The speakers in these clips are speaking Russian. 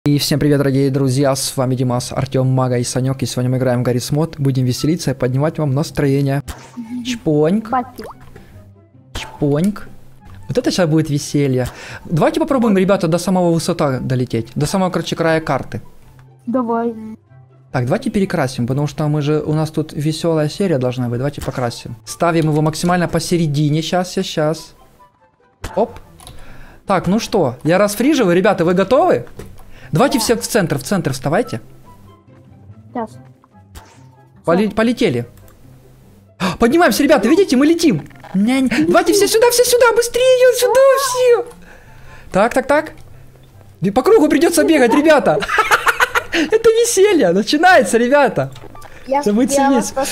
И всем привет, дорогие друзья, с вами Димас, Артем, Мага и Санек, и сегодня мы играем в Гаррис Мод, будем веселиться и поднимать вам настроение. Чпоньк. Чпоньк. Вот это сейчас будет веселье. Давайте попробуем, ребята, до самого высота долететь, до самого, короче, края карты. Давай. Так, давайте перекрасим, потому что у нас тут веселая серия должна быть, давайте покрасим. Ставим его максимально посередине, сейчас. Оп. Так, ну что, я расфриживаю, ребята, вы готовы? Давайте все в центр вставайте. Сейчас. Полетели. Поднимаемся, ребята, видите, мы летим. Давайте все сюда, быстрее, сюда, все. Так. По кругу придется бегать, ребята. Это веселье, начинается, ребята. Быстрее, сюда.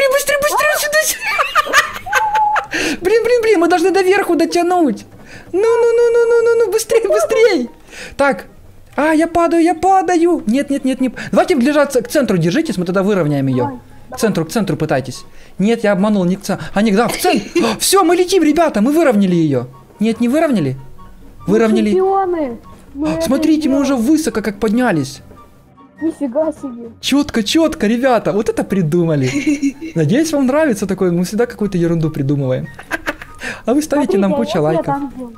Блин, мы должны до верху дотянуть. Ну, быстрее. Так. Я падаю. Нет. Давайте ближаться к центру держитесь, мы тогда выровняем ее. К центру пытайтесь. Нет, я обманул, не к центру. Да, в центр. Все, мы летим, ребята, мы выровняли ее. Нет, не выровняли? Выровняли. Смотрите, мы уже высоко как поднялись. Нифига себе. Четко, ребята, вот это придумали. Надеюсь, вам нравится такое, мы всегда какую-то ерунду придумываем. А вы ставите нам кучу лайков.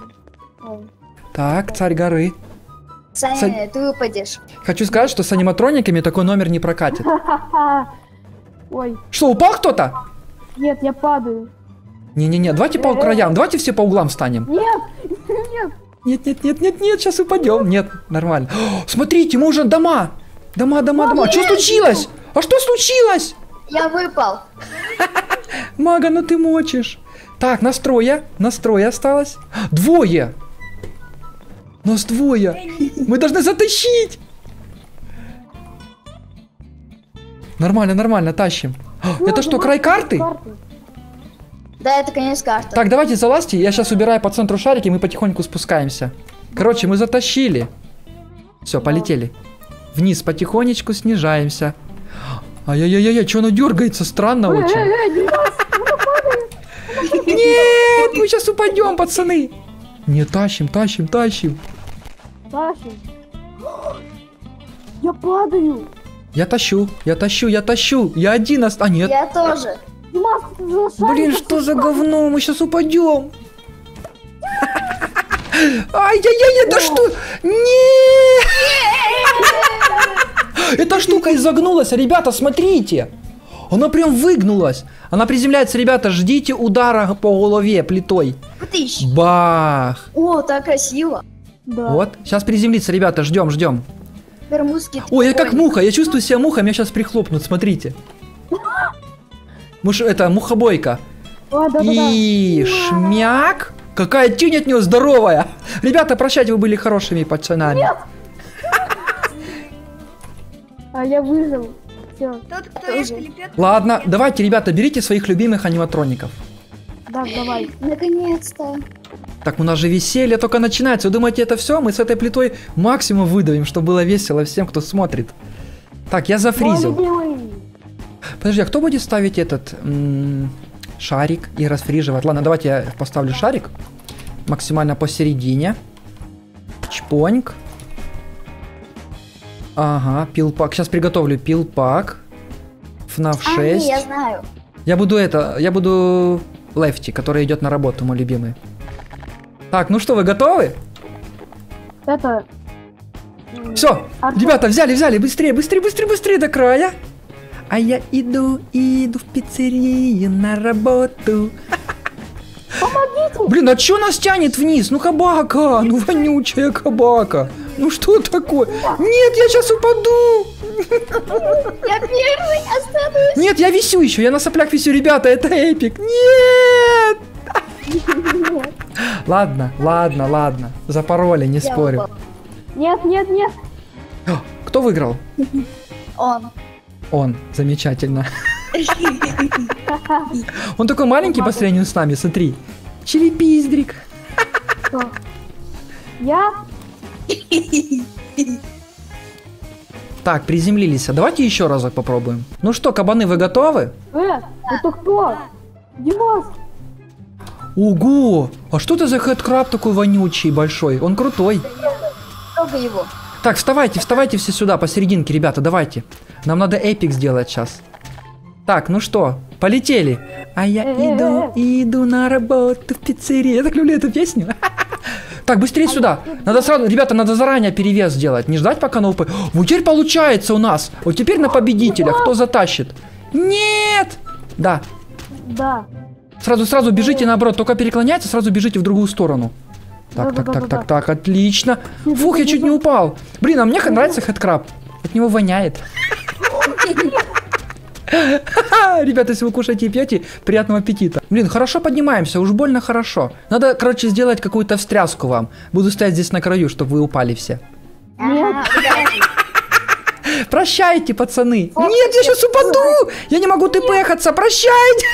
Так, царь горы. Саня, ты выпадешь. Хочу сказать, что с аниматрониками такой номер не прокатит. Ой. Что, упал кто-то? Нет, я падаю. Не, давайте по краям, давайте все по углам встанем. Нет, сейчас упадем. Нет, нормально. Смотрите, мы уже дома. Дома. Что случилось? А что случилось? Я выпал. Мага, ну ты мочишь. Так, настроя осталось. Двое. Нас двое. Мы должны затащить. Нормально, тащим. Это что, край карты? Да, это конец карты. Так, давайте залазьте. Я сейчас убираю по центру шарики, и мы потихоньку спускаемся. Короче, мы затащили. Все, полетели. Вниз потихонечку снижаемся. Ай-яй-яй, что оно дергается? Странно очень. Нет, мы сейчас упадем, пацаны. Не, тащим. Я падаю. Я тащу. Я один нет. Я тоже. Блин, что за говно? Мы сейчас упадем. Ай-яй-яй, это что? Нет! Эта штука изогнулась, ребята, смотрите. Она прям выгнулась. Она приземляется, ребята, ждите удара по голове плитой. Бах! О, так красиво. Да. Вот, сейчас приземлится, ребята, ждем. Бермудский. Ой, я как муха, я чувствую себя мухой, меня сейчас прихлопнут, смотрите. Это мухобойка. И шмяк. Какая тень от нее здоровая. Ребята, прощайте, вы были хорошими пацанами. Нет. Я выжил. Все. Тот, кто лепет. Ладно, давайте, ребята, берите своих любимых аниматроников. Да, давай. Наконец-то. Так, у нас же веселье только начинается. Вы думаете, это все? Мы с этой плитой максимум выдавим, чтобы было весело всем, кто смотрит. Так, я зафризил. Подожди, а кто будет ставить этот шарик и расфриживать? Ладно, давайте я поставлю шарик максимально посередине. Чпоньк. Ага, пилпак. Сейчас приготовлю пилпак. FNAF 6. Я знаю. Я буду Лефти, который идет на работу, мой любимый. Так, ну что, вы готовы? Это... Все, ребята, взяли, быстрее до края. А я иду в пиццерию на работу. Помогите! Блин, а чё нас тянет вниз? Ну кабака, ну вонючая кабака. Ну что такое? Нет, я сейчас упаду. Я первый останусь. Нет, я висю еще, я на соплях висю, ребята, это эпик. Нет! Ладно, запороли, не спорю. Нет. Кто выиграл? Он. Замечательно. Он такой маленький по сравнению с нами, смотри. Чилипиздрик. Я? Так, приземлились. Давайте еще разок попробуем. Ну что, кабаны, вы готовы? Это кто? Димас! Ого! А что это за хэдкраб такой вонючий большой? Он крутой. Трогай его. Так, вставайте, вставайте все сюда, посерединке, ребята, давайте. Нам надо эпик сделать сейчас. Так, ну что, полетели. А я иду на работу в пиццерии. Я так люблю эту песню. Так, быстрее сюда. Надо сразу, ребята, надо заранее перевес сделать. Не ждать, пока на УП. Вот теперь получается у нас. Вот теперь на победителя. Кто затащит? Нет! Да. Да. Сразу бежите наоборот. Только переклоняйте, сразу бежите в другую сторону. Так, отлично. Фух, я чуть не упал. Блин, а мне нравится хэдкраб. От него воняет. Ребята, если вы кушаете и пьете, приятного аппетита. Блин, хорошо поднимаемся, уж больно хорошо. Надо, короче, сделать какую-то встряску вам. Буду стоять здесь на краю, чтобы вы упали все. Нет. Прощайте, пацаны. Нет, я сейчас упаду. Я не могу тпхаться. Прощайте.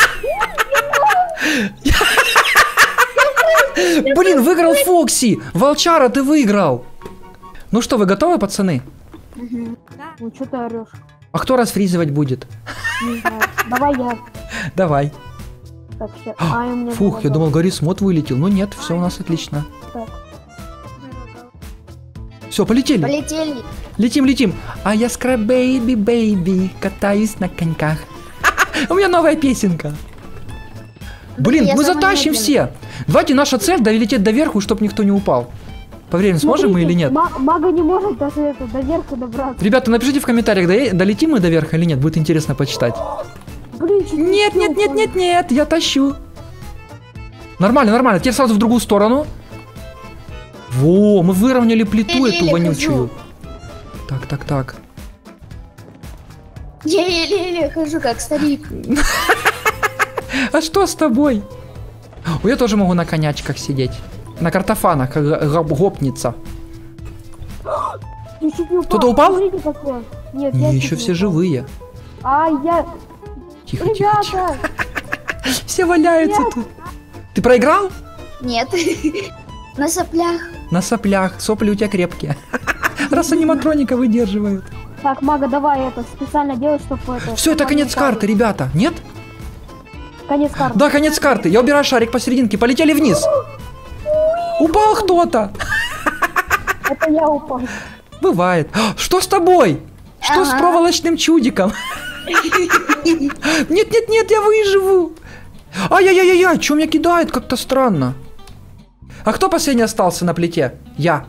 Блин, выиграл Фокси. Волчара, ты выиграл. Ну что, вы готовы, пацаны? Ну что ты орешь? А кто расфризывать будет? Не знаю. Давай я. Давай. Так, сейчас. Фух, я думал, Гарри Смот вылетел. Ну нет, все у нас отлично. Так. Все, полетели. Полетели. Летим. А я скраб-бэйби, катаюсь на коньках. У меня новая песенка. Блин, мы затащим все. Давайте наша цель долететь до верху, чтобы никто не упал. По времени сможем мы или нет? Мага не может даже это, до верха добраться. Ребята, напишите в комментариях, долетим мы до верха или нет. Будет интересно почитать. Блин, Нет, я тащу. Нормально. Теперь сразу в другую сторону. Во, мы выровняли плиту эту вонючую. Так. Я еле хожу, как старик. А что с тобой? Я тоже могу на конячках сидеть. На картофанах, как гопница. Кто-то упал? Нет, Не, еще все живые. Тихо. Ребята! Все валяются тут. Ты проиграл? Нет. На соплях. На соплях. Сопли у тебя крепкие. Раз аниматроника выдерживают. Так, Мага, давай это специально делать, чтобы это... Все, это конец карты, ребята. Нет? Конец карты. Да, конец карты. Я убираю шарик посерединке. Полетели вниз. Упал кто-то. Это я упал. Бывает. Что с тобой? Что с проволочным чудиком? Нет, я выживу. Ай-яй-яй-яй, что меня кидает? Как-то странно. А кто последний остался на плите? Я.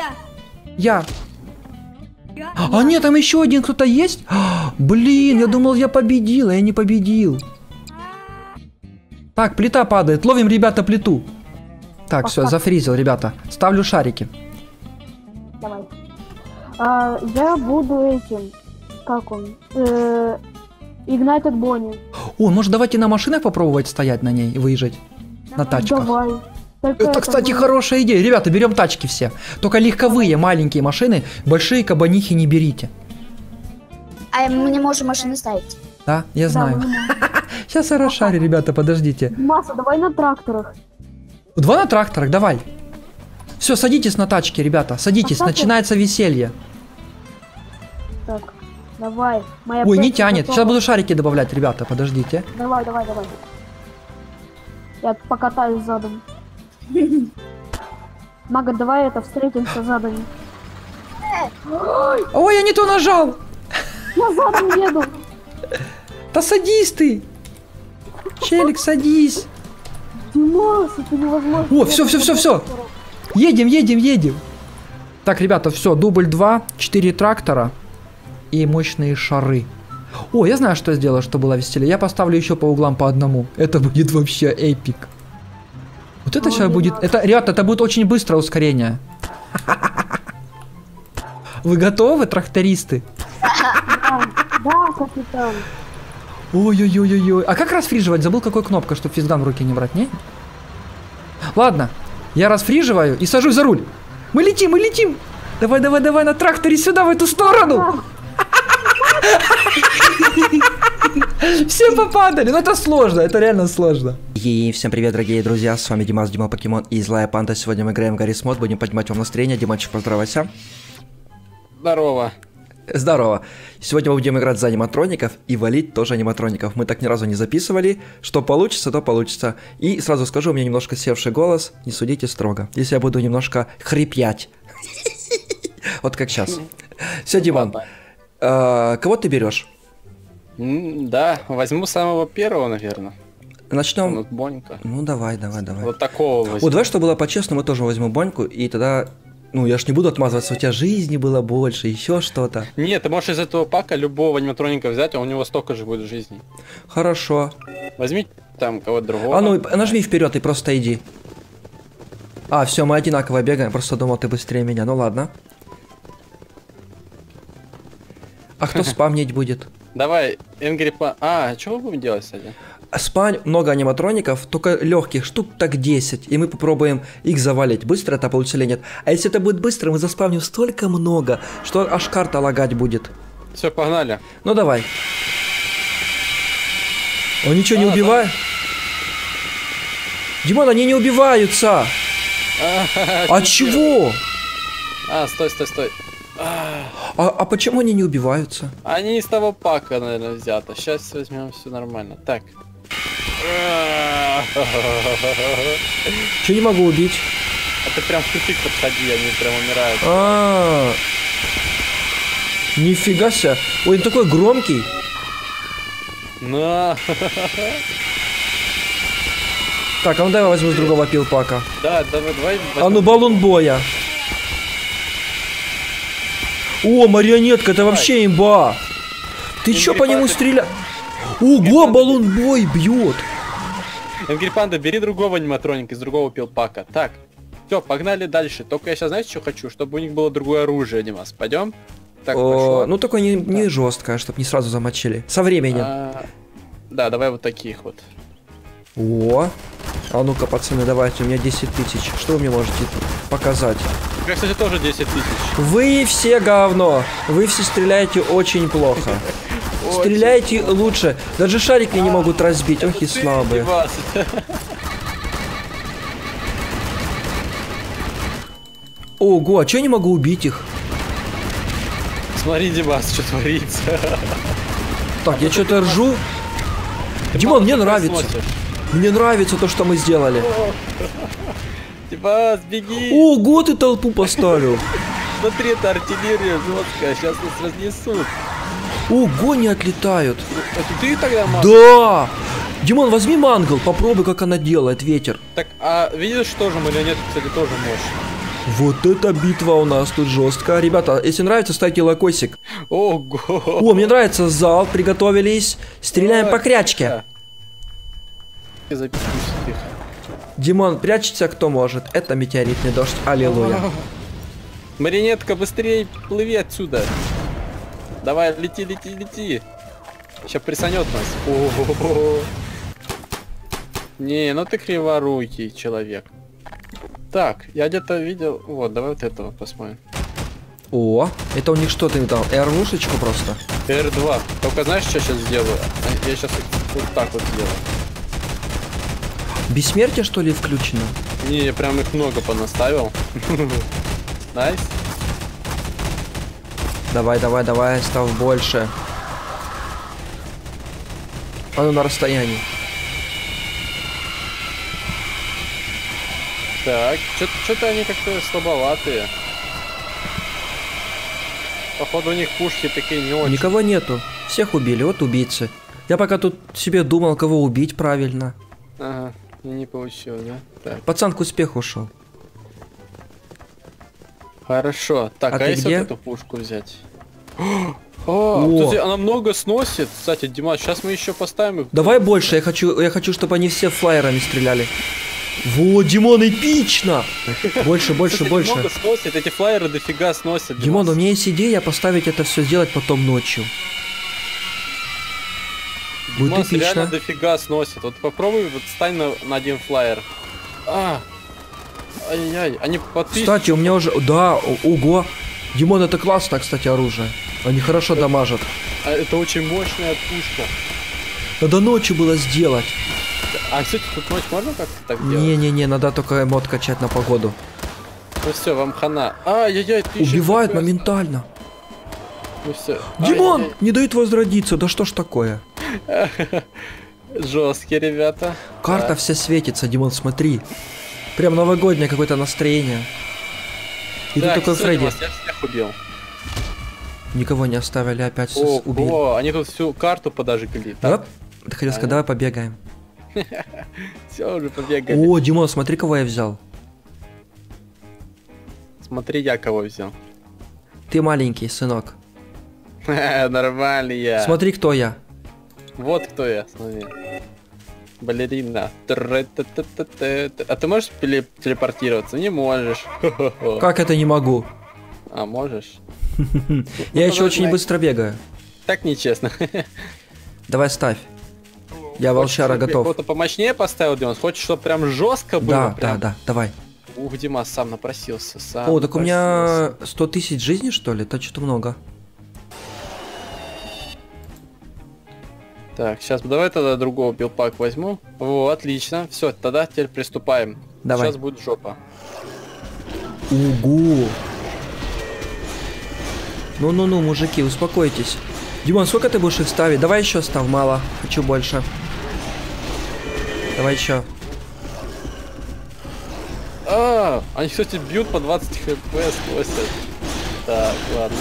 А нет, там еще один кто-то есть? Блин, я думал, я победил, а я не победил. Так, плита падает. Ловим, ребята, плиту. Так, все, зафризил, ребята. Ставлю шарики. Давай. Я буду этим... Как он? Ignited Bonnie. О, может, давайте на машинах попробовать стоять на ней и выезжать? На тачках. Давай. Это, кстати, хорошая идея. Ребята, берем тачки все. Только легковые, маленькие машины. Большие кабанихи не берите. А мы не можем машины ставить. Да, я знаю. Сейчас я расшарю, ребята, подождите. Масса, давай на тракторах. 2 на тракторах, давай. Все, садитесь на тачки, ребята, садитесь, начинается веселье. Так, давай. Ой, не тянет. Сейчас буду шарики добавлять, ребята, подождите. Давай. Я покатаюсь задом. Мага, давай встретимся задом. Ой, я не то нажал. Я задом еду. Да садись ты. Челик, садись. Димас, это невозможно. О, все. Едем. Так, ребята, все, дубль 2, 4 трактора и мощные шары. О, я знаю, что я сделаю, чтобы было веселее. Я поставлю еще по углам по одному. Это будет вообще эпик. Вот это сейчас будет... Ребята, это будет очень быстрое ускорение. Вы готовы, трактористы? Да, капитан. Ой-ой-ой-ой. А как расфриживать? Забыл, какой кнопка, чтобы физган в руки не брать, не? Ладно, я расфриживаю и сажусь за руль. Мы летим. Давай на тракторе сюда, в эту сторону. Все попадали. Ну это сложно, это реально сложно. И всем привет, дорогие друзья. С вами Димас, Дима Покемон и Злая Панда. Сегодня мы играем в Гарри Смот. Будем поднимать вам настроение. Диманчик, поздоровайся. Здорово. Сегодня мы будем играть за аниматроников и валить тоже аниматроников. Мы так ни разу не записывали. Что получится, то получится. И сразу скажу, у меня немножко севший голос. Не судите строго. Если я буду немножко хрипять. Вот как сейчас. Все, Диман. Ладно. Кого ты берешь? Да, возьму самого первого, наверное. Начнем. Вот Бонька. Ну давай. Вот такого возьму. Вот давай, чтобы было по-честному, я тоже возьму Боньку, и тогда, ну, я ж не буду отмазываться, у тебя жизни было больше, еще что-то. Нет, ты можешь из этого пака любого аниматроника взять, а у него столько же будет жизней. Хорошо. Возьми там кого-то другого. А ну, нажми вперед и просто иди. А, все, мы одинаково бегаем, просто думал, ты быстрее меня, ну ладно. А кто спамнить будет? Давай, Энгрипа. А, что мы будем делать, кстати? Спань много аниматроников, только легких, штук так 10, и мы попробуем их завалить. Быстро это получится или нет? А если это будет быстро, мы заспавним столько много, что аж карта лагать будет. Все, погнали. Ну давай. Он ничего не убивает? Димон, они не убиваются! А чего? Стой. А почему они не убиваются? Они из того пака, наверное, взято. Сейчас возьмем, все нормально. Так. Че не могу убить? А ты прям в тупик подходи, они прям умирают. Нифига себе. Ой, он такой громкий. На. Так, а ну давай возьму с другого пилпака. Да, давай. А ну баллон боя. О, марионетка, это вообще имба. Ты чё по нему стреляешь? Ого, баллон бой бьет. Энгрипанда, бери другого аниматроника из другого пилпака. Так, все, погнали дальше. Только я сейчас, знаете, что хочу? Чтобы у них было другое оружие, Димас. Пойдем? Так, пошло. Ну, только не жесткое, чтобы не сразу замочили. Со временем. Да, давай вот таких вот. О, а ну-ка, пацаны, давайте, у меня 10 тысяч. Что вы мне можете показать? У меня, кстати, тоже 10 тысяч. Вы все говно. Вы все стреляете очень плохо. Стреляйте лучше. Даже шарик мне не могут разбить. Ох и слабые. Ого, а чё я не могу убить их? Смотри, Димас, что творится. Так, я что-то ржу. Димон, мне нравится. Мне нравится то, что мы сделали. Димас, беги. Ого, ты толпу поставил. Смотри, это артиллерия жесткая. Сейчас нас разнесут. Ого, не отлетают. Это ты тогда, Мангл? Да! Димон, возьми мангл, попробуй, как она делает, ветер. Так, а видишь, тоже марионетка, кстати, тоже мощь. Вот эта битва у нас тут жесткая. Ребята, если нравится, ставьте лайкосик. Ого! О, мне нравится зал, приготовились. Стреляем по крячке. Димон, прячется кто может. Это метеоритный дождь. Аллилуйя. Марионетка, быстрее плыви отсюда. Давай, лети. Сейчас присанет нас. О-о-о. Не, ну ты криворукий человек. Так, я где-то видел... Вот, давай вот этого посмотрим. О, это у них что ты там? РВшечку просто? R2. Только знаешь, что я сейчас сделаю? Я сейчас вот так вот сделаю. Бессмертие, что ли, включено? Не, я прям их много понаставил. Найс. Давай, став больше. А ну на расстоянии. Так, что-то они как-то слабоватые. Походу у них пушки такие не очень. Никого нету. Всех убили, вот убийцы. Я пока тут себе думал, кого убить правильно. Ага, не получилось, да? Так. Пацан к успеху ушел. Хорошо. Так, А а ты если где? вот эту пушку взять? Кстати, она много сносит. Кстати, Дима, сейчас мы еще поставим их. Давай больше, я хочу, чтобы они все флайерами стреляли. Во, Димон, эпично! Больше. Кстати, много сносит, эти флайеры дофига сносят. Димон, у меня есть идея поставить это все сделать потом ночью. Будет Димас реально эпично. дофига сносит. Вот попробуй, вот стань на один флайер. Ай-яй, они по 1000. Кстати, у меня уже... Да, ого. Димон, это классное, кстати, оружие. Они хорошо дамажат. Это очень мощная пушка. Надо ночью было сделать. А, кстати, тут ночь можно как-то так делать? Не-не-не, надо только мод качать на погоду. Ну все, вам хана. Ай-яй-яй, ты Убивают моментально. Ну все. Димон, не дают возродиться, да что ж такое? Жесткие ребята. Карта Да. вся светится, Димон, смотри. Прям новогоднее какое-то настроение. И тут такой всё, Фредди. Димас, я всех убил. Никого не оставили, опять убили. О, они тут всю карту подожгли. Оп. Ты хотел сказать, давай побегаем. Все, уже побегали. О, Димон, смотри, кого я взял. Смотри, я кого взял. Ты маленький, сынок. Нормальный я. Смотри, кто я. Вот кто я, смотри. Балерина. А ты можешь телепортироваться? Не можешь. Как это не могу? А, можешь? Я еще очень быстро бегаю. Так нечестно. Давай ставь. Я волчара готов. Кто-то помощнее поставил, Димас? Хочешь, чтобы прям жестко было? Да, давай. Ух, Димас сам напросился. О, так у меня 100 тысяч жизней, что ли? Это что-то много. Так, сейчас давай тогда другого билпак возьму. О, отлично. Все, тогда теперь приступаем. Давай. Сейчас будет жопа. Угу. Ну-ну-ну, мужики, успокойтесь. Димон, сколько ты будешь их ставить? Давай еще ставь, мало. Хочу больше. Давай еще. Они, кстати, бьют по 20 хп, сносят. Так, ладно.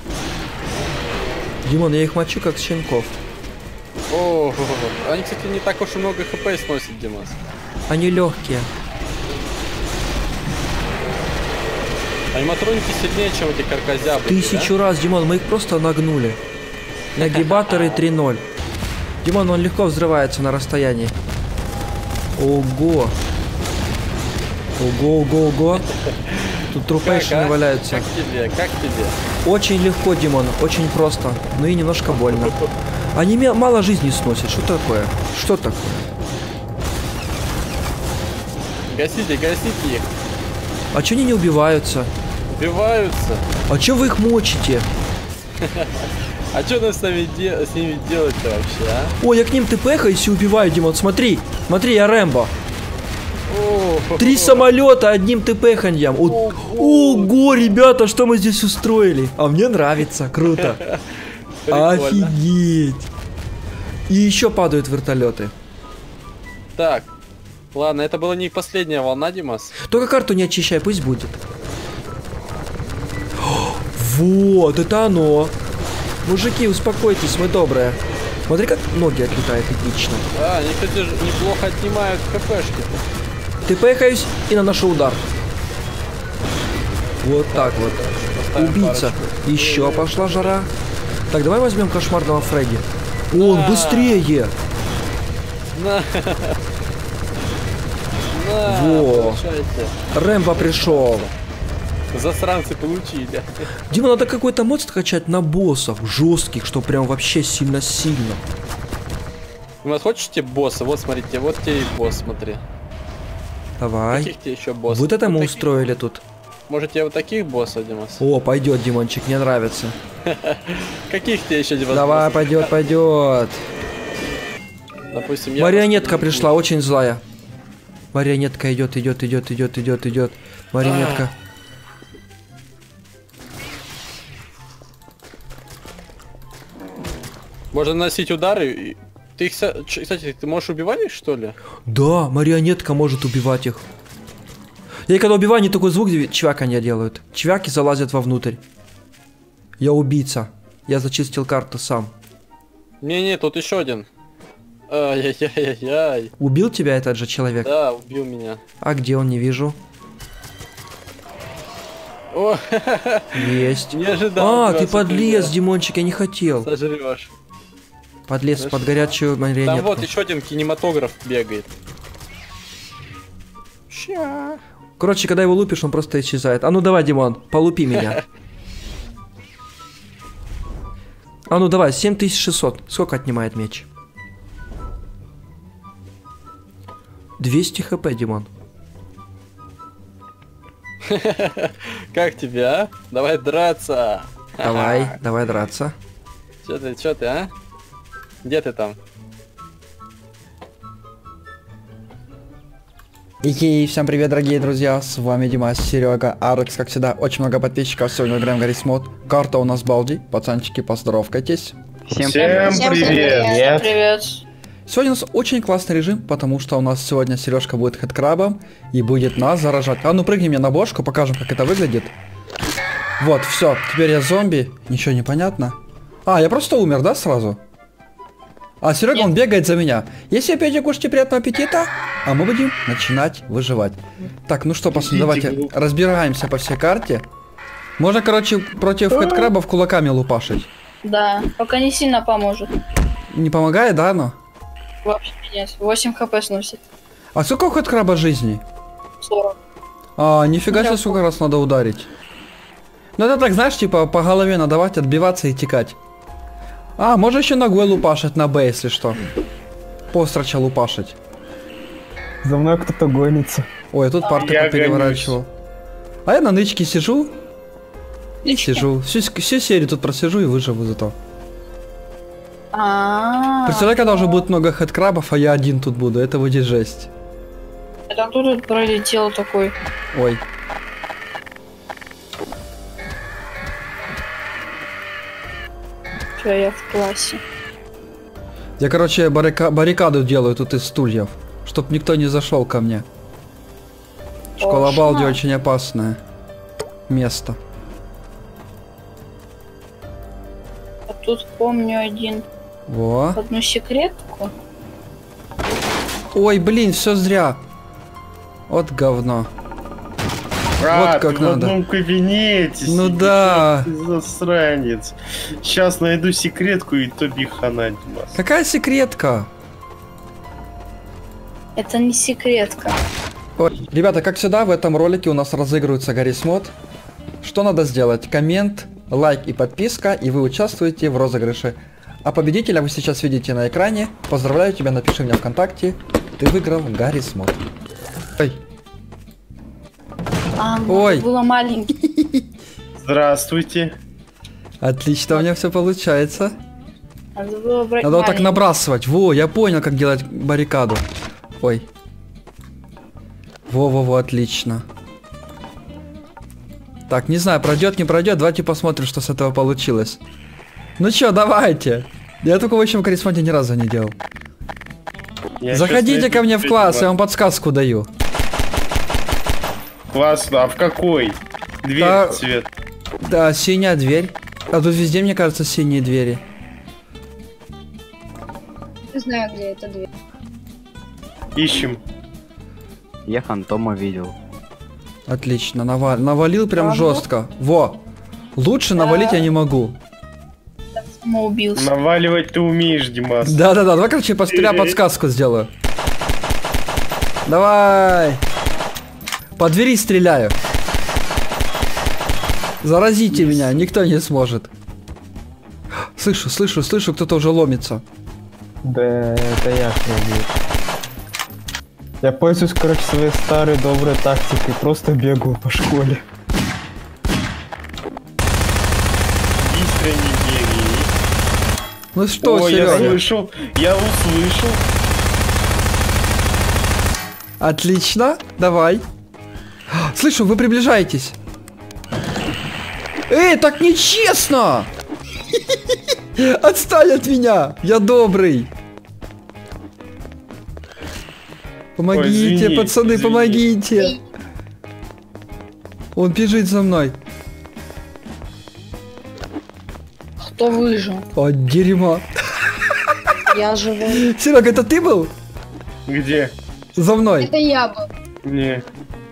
Димон, я их мочу как щенков. О, они, кстати, не так уж и много хп сносят, Димас. Они легкие. Аниматроники сильнее, чем эти каркозябры. 1000 раз, Димон, мы их просто нагнули. Нагибаторы 3-0. Димон, он легко взрывается на расстоянии. Ого. Ого. Тут трупейшины валяются. Как тебе? Очень легко, Димон, очень просто. Ну и немножко больно. Они мало жизни сносят. Что такое? Что такое? Гасите их. А чё они не убиваются? Убиваются. А чё вы их мочите? А что нам с ними делать-то вообще, а? Ой, я к ним тпхаюсь и убиваю, Димон. Смотри, я Рэмбо. 3 самолета одним тпханьем. Ого, ребята, что мы здесь устроили? А мне нравится, круто. Офигеть. И еще падают вертолеты. Так, ладно, это была не последняя волна, Димас. Только карту не очищай, пусть будет. Вот, это оно. Мужики, успокойтесь, мы добрые. Смотри, как ноги отлетают эпично. Да, они, кстати, неплохо отнимают хпшки. Тпхаюсь и наношу удар. Вот так вот. Убийца. Еще пошла жара. Так, давай возьмем кошмарного Фредди. Он быстрее. Во. Рэмбо пришел. Засранцы получили. Дима, надо какой-то мод скачать на боссов жестких, что прям вообще сильно-сильно. Димас, хочешь тебе босса? Вот смотрите, вот тебе и босс, смотри. Давай. Каких тебе еще боссов? Вот это мы таких... устроили тут. Может тебе вот таких боссов, Димас? О, пойдет, Димончик, мне нравится. Каких тебе еще, Димас? Давай, пойдет. Допустим, я... Марионетка пришла, очень злая. Марионетка идет. Марионетка. Можно наносить удары. Ты их, кстати, ты можешь убивать их, что ли? Да, марионетка может убивать их. Я когда убиваю, они такой звук чвяканья делают. Чвяки залазят вовнутрь. Я убийца. Я зачистил карту сам. Не, тут еще один. Ай-яй-яй-яй. Убил тебя этот же человек? Да, убил меня. А где он, не вижу. О, Есть. не ожидал. Ты подлез, Димончик, я не хотел. Сожрешь. Подлез под горячую марионетку. Там вот еще один кинематограф бегает. Ща. Короче, когда его лупишь, он просто исчезает. А ну давай, Димон, полупи меня. А ну давай, 7600. Сколько отнимает меч? 200 хп, Димон. Как тебе, а? Давай драться. Давай драться. Чё ты, а? Где ты там? И всем привет, дорогие друзья, с вами Димас, Серега, Арекс, как всегда, очень много подписчиков, сегодня играем в Гаррис Мод, карта у нас балди, пацанчики, поздоровкайтесь. Всем привет! Сегодня у нас очень классный режим, потому что у нас сегодня Сережка будет хэдкрабом и будет нас заражать. А ну прыгни мне на бошку, покажем, как это выглядит. Вот, все, теперь я зомби. Ничего не понятно. А, я просто умер, да, сразу? А Серега, он бегает за меня. Если опять кушайте, приятного аппетита. А мы будем начинать выживать. Так, ну что, пацаны, давайте разбираемся по всей карте. Можно, короче, против хэдкрабов кулаками лупашить. Да, пока не сильно поможет. Не помогает, да, оно? Вообще нет, 8 хп сносит. А сколько у хэдкраба жизни? 40. А, нифига себе, сколько раз надо ударить. Ну это так, знаешь, типа по голове надавать, отбиваться и текать. А, можно еще ногой лупашить на Б, если что. Построча лупашить. За мной кто-то гонится. Ой, я тут парты Я переворачивал. А я на нычке сижу. Сижу. Всю серию тут просижу и выживу зато. Представляю, когда уже будет много хэдкрабов, а я один тут буду. Это будет жесть. Это кто тут пролетел такой? Ой. Что я в классе? Я, короче, баррикаду делаю тут из стульев, чтоб никто не зашел ко мне. Школа Точно. Балди очень опасное место. А тут помню одну секретку. Ой, блин, все зря. Вот говно. Брат, вот как ты в надо. одном кабинете Ну сидишь, да. ты засранец. Сейчас найду секретку и тоби хана, Димас. Какая секретка? Это не секретка. Ой. Ребята, как всегда, в этом ролике у нас разыгрывается Гаррис Мод. Что надо сделать? Коммент, лайк и подписка, и вы участвуете в розыгрыше. А победителя вы сейчас видите на экране. Поздравляю тебя, напиши мне ВКонтакте. Ты выиграл Гаррис Мод. Ой. Ой. Было маленький. Здравствуйте. Отлично, у меня все получается. Надо было брать Надо вот так маленький. набрасывать. Во, я понял, как делать баррикаду. Ой. Во-во-во, отлично. Так, не знаю, пройдет, не пройдет. Давайте посмотрим, что с этого получилось. Ну чё, давайте. Я только в общем Гаррис Моде ни разу не делал. Я Заходите щас найду ко мне в тебе, класс, я Димас. вам подсказку даю. Классно, а в какой? Дверь Да. цвет. Да, синяя дверь. А тут везде, мне кажется, синие двери. Не знаю, где эта дверь. Ищем. Я фантома видел. Отлично, навалил прям жестко. Во! Лучше навалить я не могу. Самоубился. Наваливать ты умеешь, Димас. Да-да-да, давай, короче, я подсказку сделаю. Давай! По двери стреляю. Заразите меня, никто не сможет. Слышу, кто-то уже ломится. Да, это я пробую. Я пользуюсь, короче, своей старой доброй тактикой. Просто бегаю по школе. Быстро не бери. Ну что, О, я Серёга? слышал, я услышал. Отлично, давай. Слышу, вы приближаетесь. Эй, так нечестно! Отстань от меня! Я добрый! Помогите, Ой, извини, пацаны, извини. помогите! Он бежит за мной. Кто выжил? О, дерьмо. Я живой. Серега, это ты был? Где? За мной. Это я был. Не.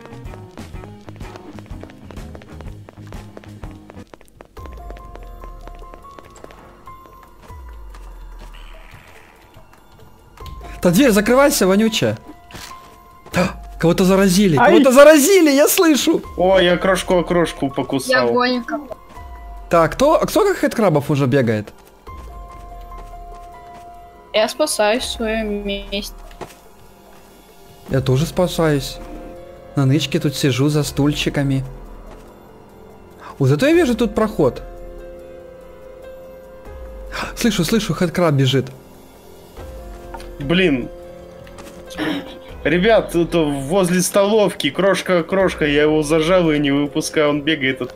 Та дверь, закрывайся, вонючая. Кого-то заразили, кого-то заразили, я слышу. О, я окрошку Я покусал. гоника. Так, кто как хэдкрабов уже бегает? Я спасаюсь в своем месте. Я тоже спасаюсь. На нычке тут сижу за стульчиками. О, зато я вижу тут проход. Слышу, хэдкраб бежит. Блин. Ребят, тут возле столовки крошка, я его зажал и не выпускаю, он бегает.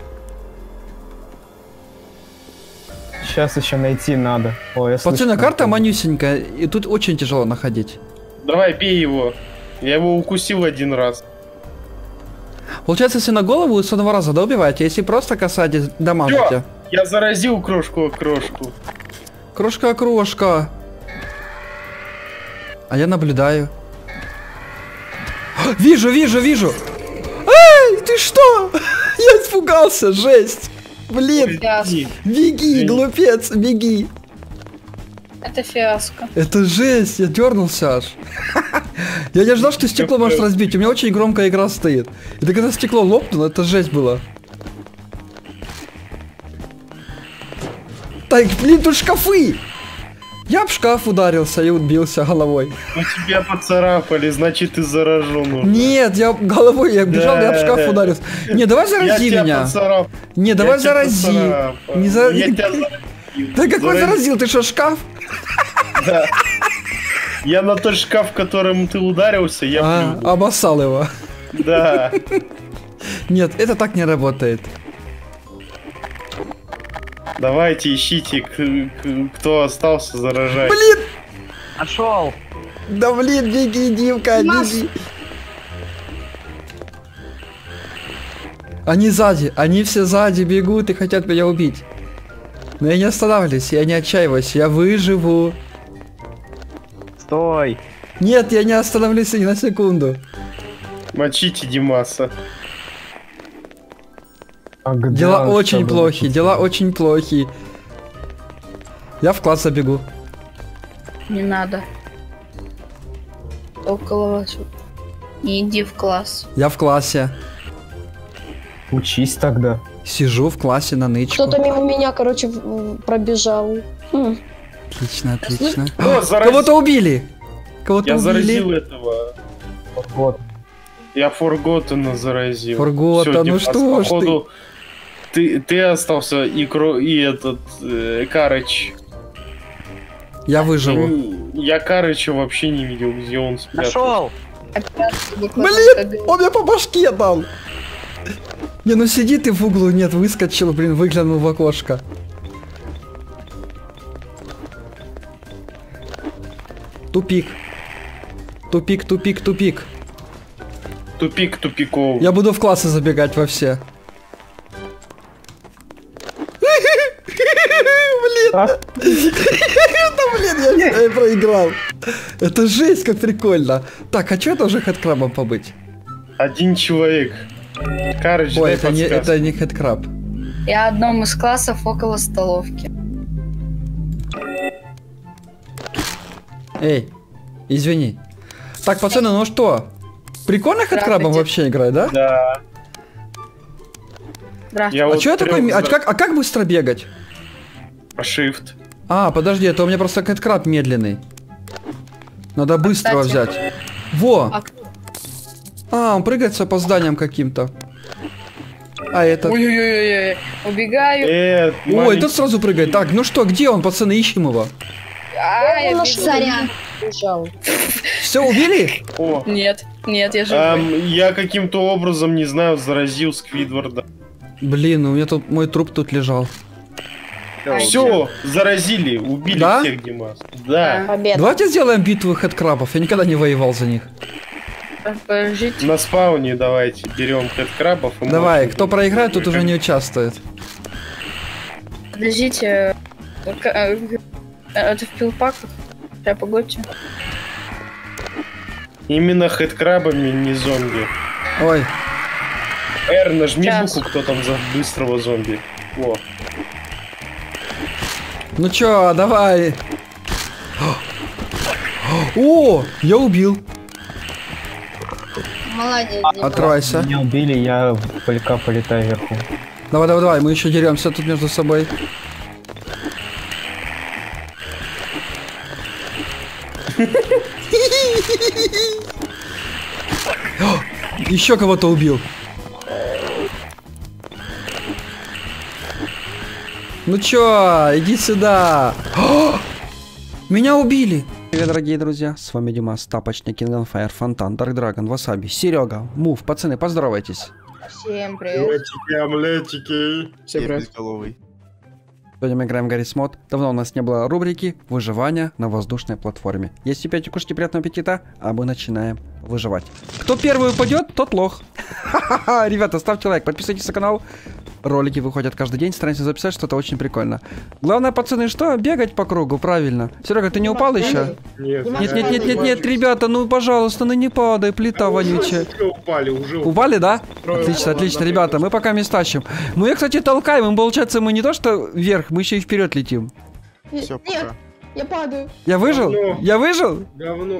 Сейчас еще найти надо. О, я слышу, Пацаны, как карта он. манюсенькая, и тут очень тяжело находить. Давай, бей его. Я его укусил один раз. Получается, если на голову, с одного раза, да, убиваете? Если просто касаетесь, дамажите. Всё, я заразил крошку. Крошка. А я наблюдаю. Вижу. Эй, ты что? Я испугался, жесть. Блин, Фиаско. беги, глупец, беги. Это фиаско. Это жесть, я дернулся аж. Я не ждал, что стекло может разбить. У меня очень громкая игра стоит. И когда стекло лопнуло, это жесть было. Так, блин, тут шкафы. Я об шкаф ударился и убился головой. Ну тебя поцарапали, значит ты заражен уже. Нет, я головой, я бежал, я об шкаф ударился. Не, давай зарази Я меня. тебя поцарапал. Не, давай Я тебя зарази. поцарапал. Не за... Я тебя заразил. Да какой заразил? Ты что, шкаф? Да. Я на тот шкаф, которым ты ударился, я плюнул. Обоссал его. Да. Нет, это так не работает. Давайте ищите, кто остался заражать. Блин! Нашел! Да блин, беги, Димка, беги. Они сзади, они все сзади бегут и хотят меня убить. Но я не останавливаюсь, я не отчаиваюсь, я выживу. Стой! Нет, я не остановлюсь ни на секунду. Мочите Димаса. А где Дела он очень что плохи, был? дела очень плохи. Я в класс забегу. Не надо. Около вас. Не иди в класс. Я в классе. Учись тогда. Сижу в классе на нычку. Кто-то мимо меня, короче, пробежал. Отлично, отлично. О, Кого-то убили! Кого-то Я заразил убили. этого. Вот. Я Форготтена заразил. Форготтен, Всё, ну Димас, что ж походу, ты остался и этот Карыч. Я выживу. Я Карыча вообще не видел, где он спрятался. Нашел! Блин, он мне по башке дал. Не, ну сиди ты в углу, нет, выскочил, блин, выглянул в окошко. Тупик. Тупик. Тупик тупиков. Я буду в классы забегать во все. А? Да блин, я проиграл. Это жесть, как прикольно. Так, а что тоже хэдкрабом побыть? Один человек. Карыч, Ой, дай подсказку. это не хэдкраб. Я в одном из классов около столовки. Эй, извини. Так, пацаны, ну что? Прикольно хэдкрабом Здравствуйте. вообще играть, да? Да. Здравствуйте. Я А вот что я такой... А как быстро бегать? Shift. А, подожди, это у меня просто хэдкраб медленный. Надо быстро кстати- взять. Во! А- А, он прыгает с опозданием каким-то. А это... Ой-ой-ой, убегаю. Ой, тут сразу прыгает. Так, ну что, где он, пацаны, ищем его. Я бегу. Сорян. Бежал. Все, убили? О, Нет, я живой. я каким-то образом, не знаю, заразил Сквидварда. Блин, у меня тут мой труп тут лежал. Все, заразили, убили Да? всех, Димас. Да. Победа. Давайте сделаем битву хэдкрабов. Я никогда не воевал за них. Подождите. На спауне давайте берем хэдкрабов. и Давай, мочим. кто проиграет, тут уже не участвует. Подождите. Это в пилпаках? Сейчас, погодьте. Именно хэдкрабами, не зомби. Ой, Р, нажми Сейчас. букву, кто там за быстрого зомби. Во. ну чё, давай. О, я убил. Молодец, Дима. Отрывайся. Меня убили, я в пылька полетаю вверху. Давай, мы еще деремся тут между собой. Еще кого-то убил. Ну чё, иди сюда. Меня убили. Привет, дорогие друзья, с вами Димас, Тапочник, King on Fire, Фонтан, Dark Dragon, Васаби, Серега, Мув, пацаны, поздоровайтесь. Всем привет. Омлетики. Сегодня мы играем в Гаррис Мод. Давно у нас не было рубрики «Выживание на воздушной платформе». Если пьете, кушайте, приятного аппетита, а мы начинаем выживать. Кто первый упадет, тот лох. Ха-ха-ха. Ребята, ставьте лайк, подписывайтесь на канал. Ролики выходят каждый день, стараемся записать что-то очень прикольно. Главное, пацаны, что? Бегать по кругу, правильно. Серега, ты не упал еще? Нет, ребята, ну, пожалуйста, ну не падай, плита вонючая. Упали, да? Отлично, ребята, мы пока места ищем. Мы, кстати, толкаем, получается, мы не то что вверх, мы еще и вперед летим. Нет, я падаю. Я выжил? Я выжил? Говно.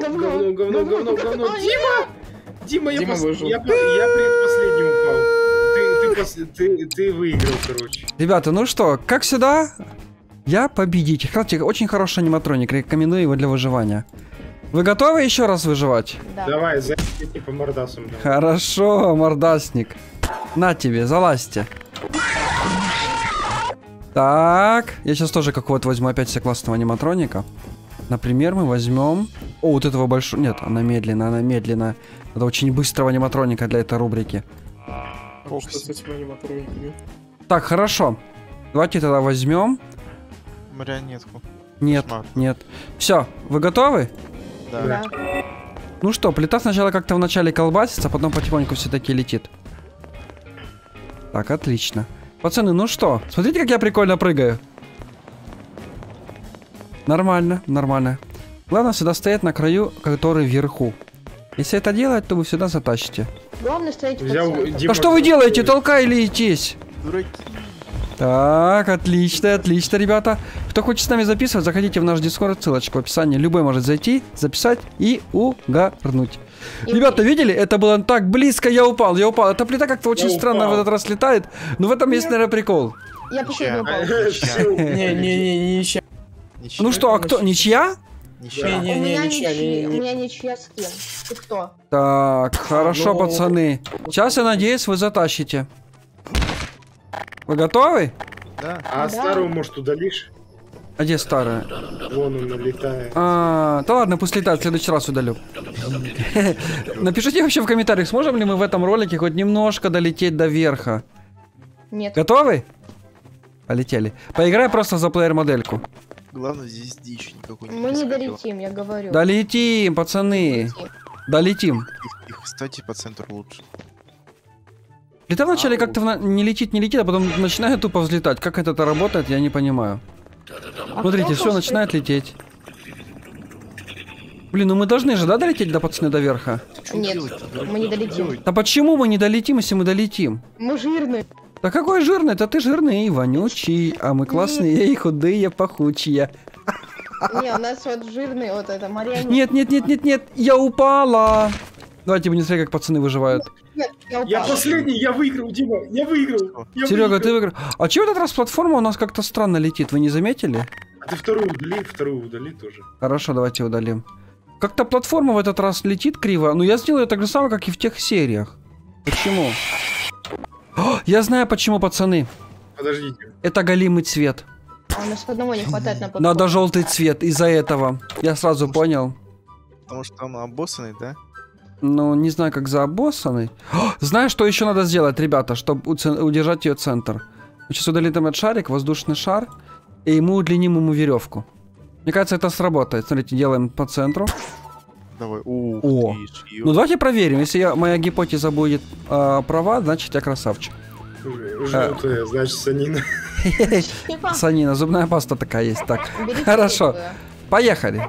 Дима, я предпоследний упал. Ты выиграл, короче. Ребята, ну что, как всегда, я победитель. Кстати, очень хороший аниматроник, рекомендую его для выживания. Вы готовы еще раз выживать? Да. Давай, залезьте по мордасам. Хорошо, мордасник. На тебе, залазьте. Так, я сейчас тоже какого-то возьму опять себе классного аниматроника. Например, мы возьмем... О, вот этого большого... Нет, она медленная. Это очень быстрого аниматроника для этой рубрики. Что с этими аниматрониками? Так, хорошо. Давайте тогда возьмем. Марионетку. Нет, нет. Все, вы готовы? Да. Ну что, плита сначала как-то вначале колбасится, а потом потихоньку все-таки летит. Так, отлично. Пацаны, ну что, смотрите, как я прикольно прыгаю. Нормально. Главное всегда стоять на краю, который вверху. Если это делать, то вы всегда затащите. Главное стоять по центру. Да что вы делаете? Толкаетесь? Дураки. Так, отлично, ребята. Кто хочет с нами записывать, заходите в наш Discord, ссылочка в описании. Любой может зайти, записать и угарнуть. Ребята, видели? Это было так близко, я упал. Эта плита как-то очень странно в этот раз летает. Но в этом есть, наверное, прикол. Я последний упал. Не. Ну что, а кто? Ничья? У меня ничья с кем. Ты кто? Так, хорошо, пацаны. Сейчас, я надеюсь, вы затащите. Вы готовы? Да. А старую, может, удалишь? А где старая? Вон он налетает. Да ладно, пусть летает, в следующий раз удалю. Напишите вообще в комментариях, сможем ли мы в этом ролике хоть немножко долететь до верха. Нет. Готовы? Полетели. Поиграй просто за плеер-модельку. Главное, здесь дичь никакой не Мы не происходило. долетим, я говорю. Долетим, пацаны. Долетим. Их, кстати, по центру лучше. Плита вначале как-то не летит, а потом начинает тупо взлетать. Как это работает, я не понимаю. Смотрите, все начинает лететь. Блин, ну мы должны же, да, долететь до пацаны до верха? Нет, мы не долетим. Да почему мы не долетим, если мы долетим? Мы жирные. Да какой жирный? Это ты жирный и вонючий, а мы классные и худые, пахучие. Не, у нас вот жирный, вот это марионетка. Нет, я упала. Давайте будем смотреть, как пацаны выживают. Нет, я упал. Я последний, я выиграл, Дима, я выиграл. Серега, ты выиграл. А чего в этот раз платформа у нас как-то странно летит, вы не заметили? А ты вторую удали тоже. Хорошо, давайте удалим. Как-то платформа в этот раз летит криво, но я сделаю так же самое, как и в тех сериях. Почему? О, я знаю почему, пацаны. Подождите. Это голимый цвет. А у нас одного не хватает на платформу. Надо желтый цвет, из-за этого. Я сразу понял. Потому что он обоссанный, да? Ну, не знаю, как заобоссанный. Знаешь, что еще надо сделать, ребята, чтобы удержать ее центр? Мы сейчас удалим этот шарик, воздушный шар, и мы удлиним ему веревку. Мне кажется, это сработает. Смотрите, делаем по центру. Давай. О. Ну, давайте проверим. Если моя гипотеза будет права, значит, я красавчик. Желтая, значит, санина. Санина, зубная паста такая есть. Так, Берите хорошо. желтую. Поехали.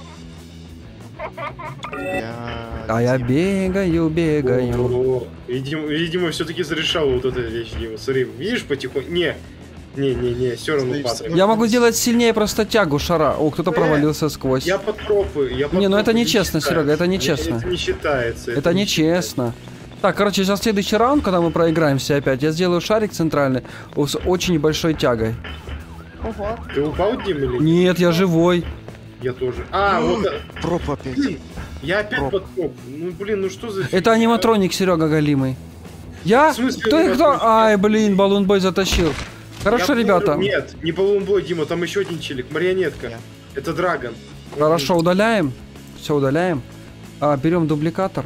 А я бегаю. О, видимо, все-таки зарешал вот эту вещь, Дима. Смотри, видишь, потихоньку. Не, все равно падает. Я могу сделать сильнее просто тягу шара. О, кто-то провалился сквозь. Я под пропы. Не, ну это нечестно, Серега, это нечестно. Это не считается. Это нечестно. Так, короче, сейчас следующий раунд, когда мы проиграемся опять, я сделаю шарик центральный с очень большой тягой. Ого. Ты упал, Дим, или нет? Нет, я живой. Я тоже. Вот. Проп опять. Блин, я опять под проп. Ну, блин, ну что за... Это аниматроник, Серега голимый. Я? В смысле Кто? аниматроник? Ай, блин, баллонбой затащил. Хорошо, Я ребята. помню, нет, не баллонбой, Дима, там еще один челик, марионетка. Это Драгон. Хорошо, удаляем. Все, удаляем. Берем дубликатор.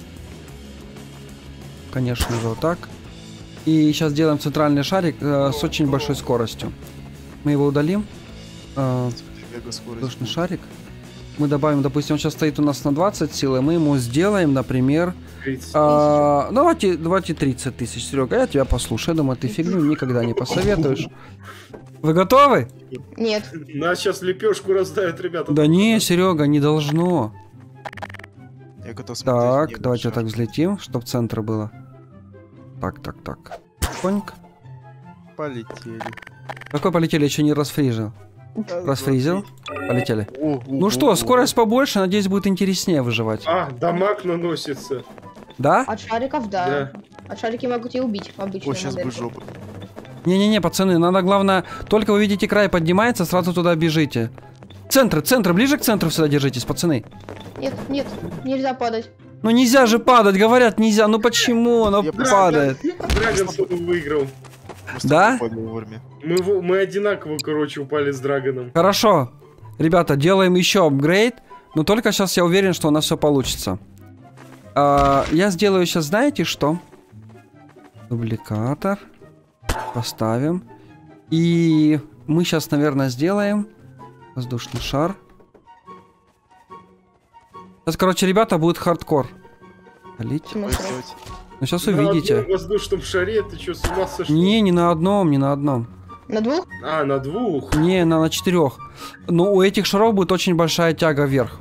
Конечно же, вот так. И сейчас делаем центральный шарик с очень большой скоростью. Мы его удалим. Воздушный шарик. Мы добавим, допустим, он сейчас стоит у нас на 20 сил, и мы ему сделаем, например... 30. Давайте 30 тысяч, Серега. Я тебя послушаю. Я думаю, ты фигню никогда не посоветуешь. Вы готовы? Нет. Нас сейчас лепешку раздают, ребята. Да не, Серега, не должно. Я готов смотреть. Так, давайте так взлетим, чтобы центр было. Так. Коньк. Полетели. Какой полетели? Еще не расфризил. Расфризил. Полетели. Ну что, скорость побольше, надеюсь, будет интереснее выживать. Дамаг наносится. Да? От шариков, да. От шарики могут тебя убить обычно. О, сейчас бы жопа. Не-не-не, пацаны, надо, главное, только вы видите край поднимается, сразу туда бежите. Центр, ближе к центру всегда держитесь, пацаны. Нет, нельзя падать. Ну нельзя же падать, говорят, нельзя. Ну почему оно падает? Драгон выиграл. Да? Мы одинаково, короче, упали с Драгоном. Хорошо. Ребята, делаем еще апгрейд. Но только сейчас я уверен, что у нас все получится. Я сделаю сейчас, знаете что? Дубликатор. Поставим. И мы сейчас, наверное, сделаем воздушный шар. Сейчас, короче, ребята, будет хардкор. Ну, сейчас увидите. На одном воздушном шаре, ты что, с ума сошел? Не на одном. На двух? На двух? Не, на 4. Но у этих шаров будет очень большая тяга вверх.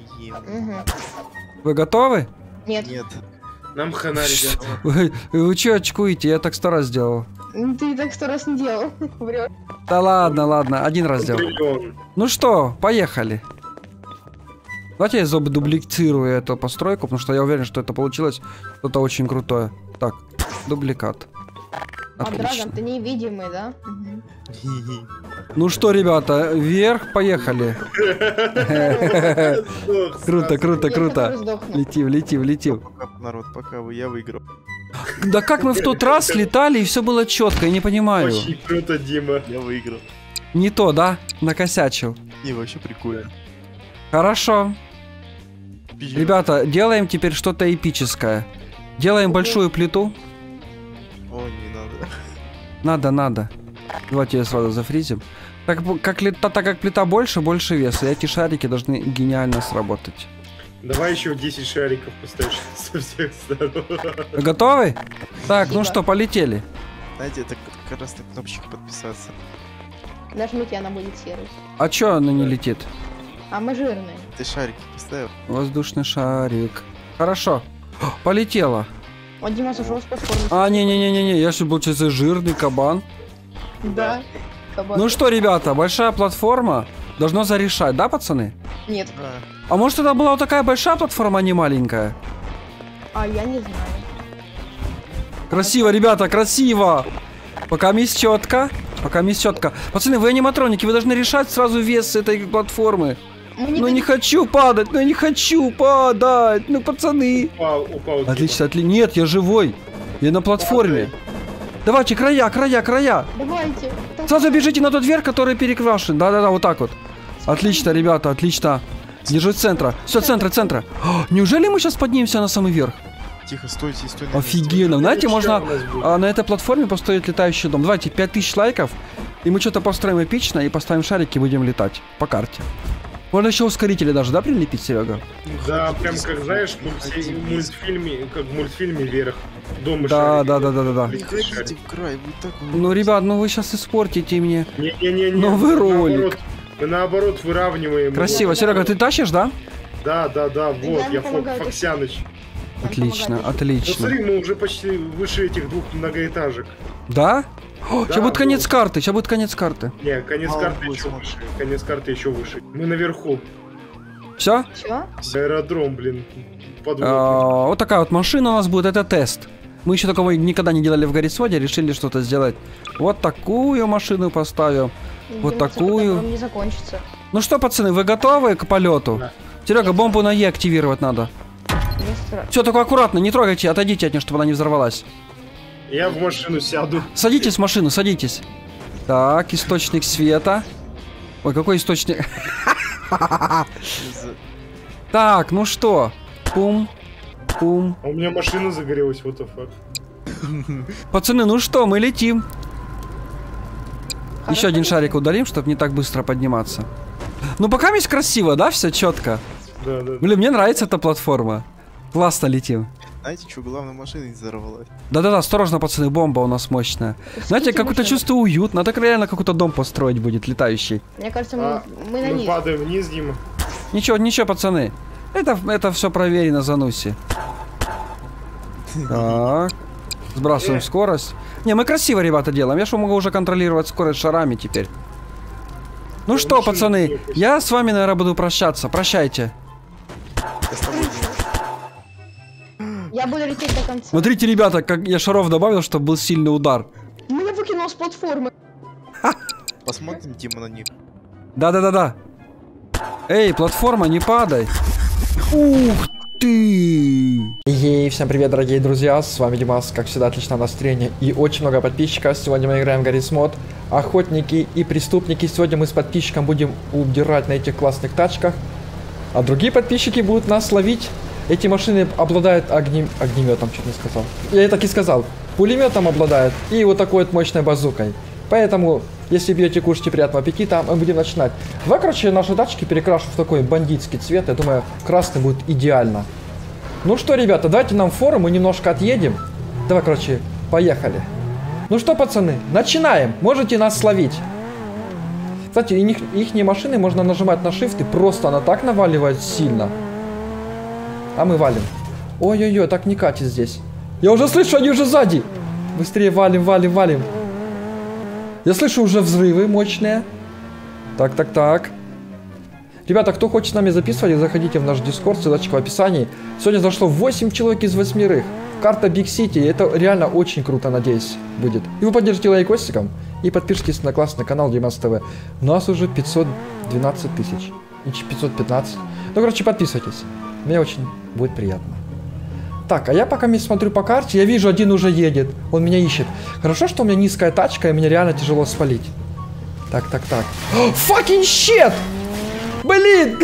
Вы готовы? Нет. Нам хана, ребята. Вы что очкуете? Я так 100 раз сделал. Ты так 100 раз не делал. Врёшь. Да ладно, 1 раз сделал. Ну что, поехали. Давайте я задублицирую эту постройку, потому что я уверен, что это получилось что-то очень крутое. Так, дубликат. Драгон, ты невидимый, да? Ну что, ребята, вверх, поехали. Круто. Летим. Народ, пока я выиграл. Да как мы в тот раз летали и все было четко, я не понимаю. Очень круто, Дима. Я выиграл. Не то, да? Накосячил. Не, вообще прикольно. Хорошо. Ребята, делаем теперь что-то эпическое. Делаем большую плиту. О, не надо. Надо. Давайте ее сразу зафризим. Так как плита больше веса, и эти шарики должны гениально сработать. Давай еще 10 шариков поставишь со всех сторон. Готовы? Так, ну что, полетели. Знаете, это как раз на кнопочек подписаться. Нажмите, она будет серой. А чё она не летит? А мы жирные. Ты шарики поставил? Воздушный шарик. Хорошо. Полетела. Вот Дима сошел с платформы. Не, я же получается жирный кабан. Да. Кабан. Ну что, ребята, большая платформа должно зарешать, да, пацаны? Нет. А может это была вот такая большая платформа, а не маленькая? Я не знаю. Красиво, ребята, красиво. Пока есть четко. Пацаны, вы аниматроники, вы должны решать сразу вес этой платформы. Ну не хочу падать, ну пацаны. Упал. Отлично. Нет, я живой. Я на платформе. Давайте, края. Давайте. Сразу бежите на тот верх, который перекрашен. Да, вот так вот. Отлично, ребята, отлично. Держу центра. Все, центра. Неужели мы сейчас поднимемся на самый верх? Тихо, стойте. Офигенно. Знаете, можно на этой платформе построить летающий дом. Давайте 5000 лайков, и мы что-то построим эпично, и поставим шарики, и будем летать по карте. Можно еще ускорители даже, да, прилепить, Серега? Да, прям как, знаешь, в мультфильме «Вверх». Дома да. Приходите в край, вы так... Ну, ребят, вы сейчас испортите мне. Не. Новый ролик. Мы наоборот выравниваем. Красиво. Серега, ты тащишь, да? Да, вот, я Фоксяныч. Отлично. Ну смотри, мы уже почти выше этих 2 многоэтажек. Да? Сейчас будет конец карты, Не, конец карты еще выше. Мы наверху. Все? Аэродром, блин. Вот такая вот машина у нас будет, это тест. Мы еще такого никогда не делали в Гаррисоде, решили что-то сделать. Вот такую машину поставим. Вот такую. Не закончится. Ну что, пацаны, вы готовы к полету? Да. Серега, бомбу на Е активировать надо. Все, только аккуратно, не трогайте, отойдите от нее, чтобы она не взорвалась. Я в машину сяду. Садитесь в машину, садитесь. Так, источник света. Ой, какой источник? Так, ну что? Пум. У меня машина загорелась, what the fuck. Пацаны, ну что, мы летим. Еще один шарик удалим, чтобы не так быстро подниматься. Ну, пока есть красиво, да, все четко. Да, да. Блин, мне нравится эта платформа. Классно летим. Знаете, что, главное, машина не взорвалась. Да-да-да, осторожно, пацаны, бомба у нас мощная. Знаете, какое-то чувство уют. Надо реально какой-то дом построить будет, летающий. Мне кажется, мы на Мы низ. падаем вниз, Дима. Ничего, пацаны. Это все проверено, Зануси. Так. Сбрасываем скорость. Не, мы красиво, ребята, делаем. Я что, могу уже контролировать скорость шарами теперь. Ну что, пацаны, я с вами, наверное, буду прощаться. Прощайте. Я буду лететь до конца. Смотрите, ребята, как я шаров добавил, чтобы был сильный удар. Меня выкинул с платформы. Посмотрим, Дима, на них. Да. Эй, платформа, не падай. Ух ты! Ей, всем привет, дорогие друзья, с вами Димас, как всегда, отличное настроение и очень много подписчиков. Сегодня мы играем в Garry's Mod, охотники и преступники. Сегодня мы с подписчиком будем удирать на этих классных тачках, а другие подписчики будут нас ловить. Эти машины обладают огнеметом, чуть не сказал. Я так и сказал. Пулеметом обладают и вот такой вот мощной базукой. Поэтому, если бьете, кушайте, приятного аппетита, мы будем начинать. Давай, короче, наши тачки перекрашу в такой бандитский цвет. Я думаю, красный будет идеально. Ну что, ребята, давайте нам фору, мы немножко отъедем. Давай, короче, поехали. Ну что, пацаны, начинаем. Можете нас словить. Кстати, их машины можно нажимать на shift и просто она так наваливает сильно. А мы валим. Ой-ой-ой, так не катит здесь. Я уже слышу, они уже сзади. Быстрее валим. Я слышу уже взрывы мощные. Так. Ребята, кто хочет с нами записывать, заходите в наш Discord, ссылочка в описании. Сегодня зашло 8 человек из 8. Карта Big City, это реально очень круто, надеюсь, будет. И вы поддержите лайкосиком и подпишитесь на классный канал Димас ТВ. У нас уже 512 тысяч. 515. Ну, короче, подписывайтесь. Мне очень будет приятно. Так, а я пока смотрю по карте, я вижу, один уже едет. Он меня ищет. Хорошо, что у меня низкая тачка, и меня реально тяжело спалить. Так. Fucking shit! Блин!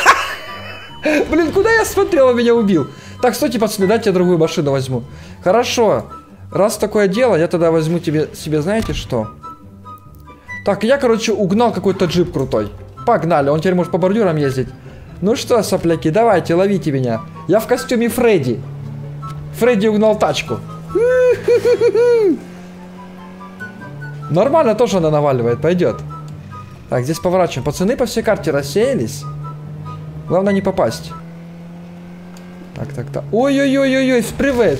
Блин, куда я смотрел, он меня убил. Так, стойте, пацаны, дайте я другую машину возьму. Хорошо. Раз такое дело, я тогда возьму себе, знаете что? Так, я, короче, угнал какой-то джип крутой. Погнали, он теперь может по бордюрам ездить. Ну что, сопляки, давайте, ловите меня. Я в костюме Фредди. Фредди угнал тачку. Нормально тоже она наваливает, пойдет. Так, здесь поворачиваем. Пацаны по всей карте рассеялись. Главное не попасть. Так. Ой-ой-ой, привет.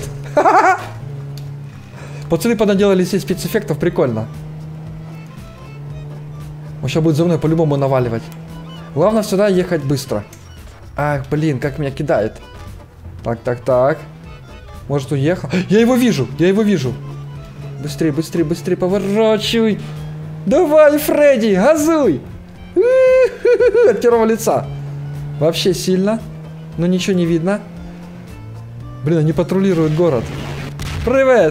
Пацаны понаделали здесь спецэффектов, прикольно. Он сейчас будет за мной по-любому наваливать. Главное сюда ехать быстро. Ах, блин, как меня кидает. Так. Может, уехал? Я его вижу. Быстрее, поворачивай. Давай, Фредди, газуй. От первого лица. Вообще сильно. Но ничего не видно. Блин, они патрулируют город. Привет.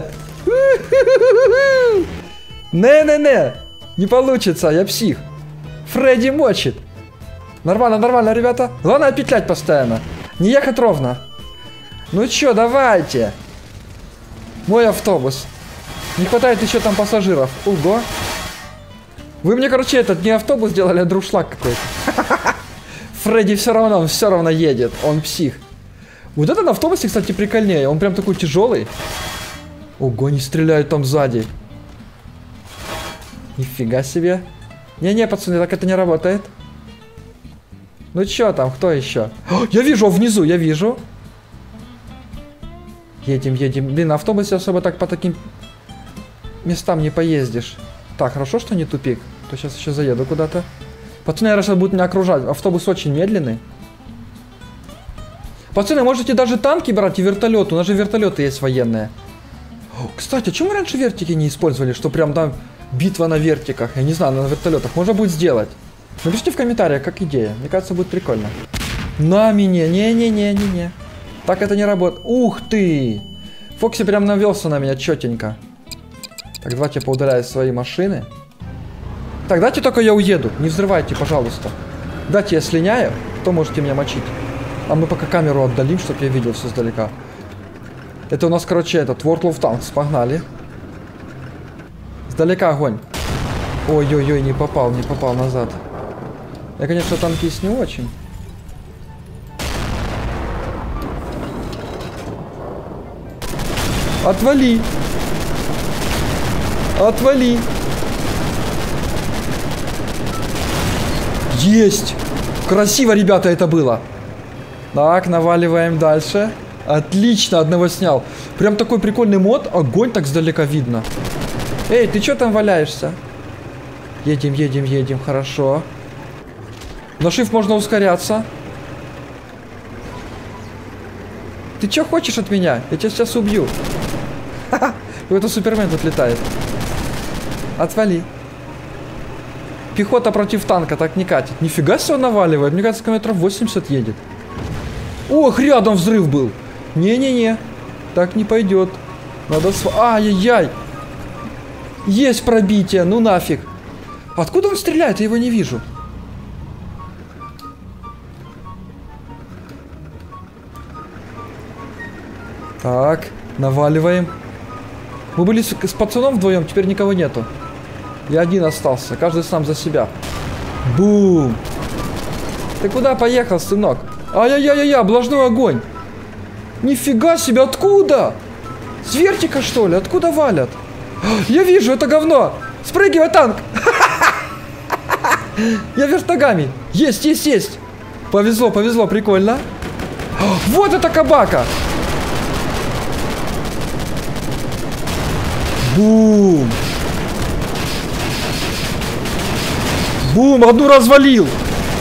Не. Не получится, я псих. Фредди мочит. Нормально, ребята. Главное петлять постоянно. Не ехать ровно. Ну чё, давайте. Мой автобус. Не хватает еще там пассажиров. Ого. Вы мне, короче, не автобус сделали, а друшлаг какой-то. Фредди все равно едет. Он псих. Вот этот автобус, кстати, прикольнее. Он прям такой тяжелый. Ого, они стреляют там сзади. Нифига себе. Не, пацаны, так это не работает. Ну чё там, кто еще? Я вижу, внизу, я вижу. Едем. Блин, на автобусе особо так по таким местам не поездишь. Так, хорошо, что не тупик. То сейчас еще заеду куда-то. Пацаны, наверное, сейчас будут меня окружать. Автобус очень медленный. Пацаны, можете даже танки брать и вертолеты. У нас же вертолеты есть военные. Кстати, а чем мы раньше вертики не использовали? Что прям там битва на вертиках. Я не знаю, на вертолетах. Можно будет сделать. Напишите в комментариях, как идея. Мне кажется, будет прикольно. На меня. Не. Так это не работает. Ух ты! Фокси прям навелся на меня четенько. Так, давайте я поудаляю свои машины. Так, дайте только я уеду. Не взрывайте, пожалуйста. Дайте я слиняю, то можете меня мочить. А мы пока камеру отдалим, чтобы я видел все издалека. Это у нас, короче, World of Tanks. Погнали. Сдалека огонь. Ой-ой-ой, не попал назад. Я, конечно, танкист не очень. Отвали! Отвали! Есть! Красиво, ребята, это было. Так, наваливаем дальше. Отлично, одного снял. Прям такой прикольный мод. Огонь так сдалека видно. Эй, ты что там валяешься? Едем, едем, едем. Хорошо. На shift можно ускоряться. Ты что хочешь от меня? Я тебя сейчас убью. Ха-ха. Какой-то супермен тут летает. Отвали. Пехота против танка так не катит. Нифига себе он наваливает. Мне кажется, километров 80 едет. Ох, рядом взрыв был. Не-не-не. Так не пойдет. Надо ай-яй-яй. Есть пробитие. Ну нафиг. Откуда он стреляет? Я его не вижу. Так, наваливаем. Мы были с пацаном вдвоем, теперь никого нету. Я один остался, каждый сам за себя. Бум! Ты куда поехал, сынок? Ай-яй-яй-яй, облажной огонь! Нифига себе, откуда? С вертика, что ли? Откуда валят? Я вижу, это говно! Спрыгивай, танк! Я вертогами! Есть, есть, есть! Повезло, повезло, прикольно. Вот это кабака! Бум! Бум! Одну развалил!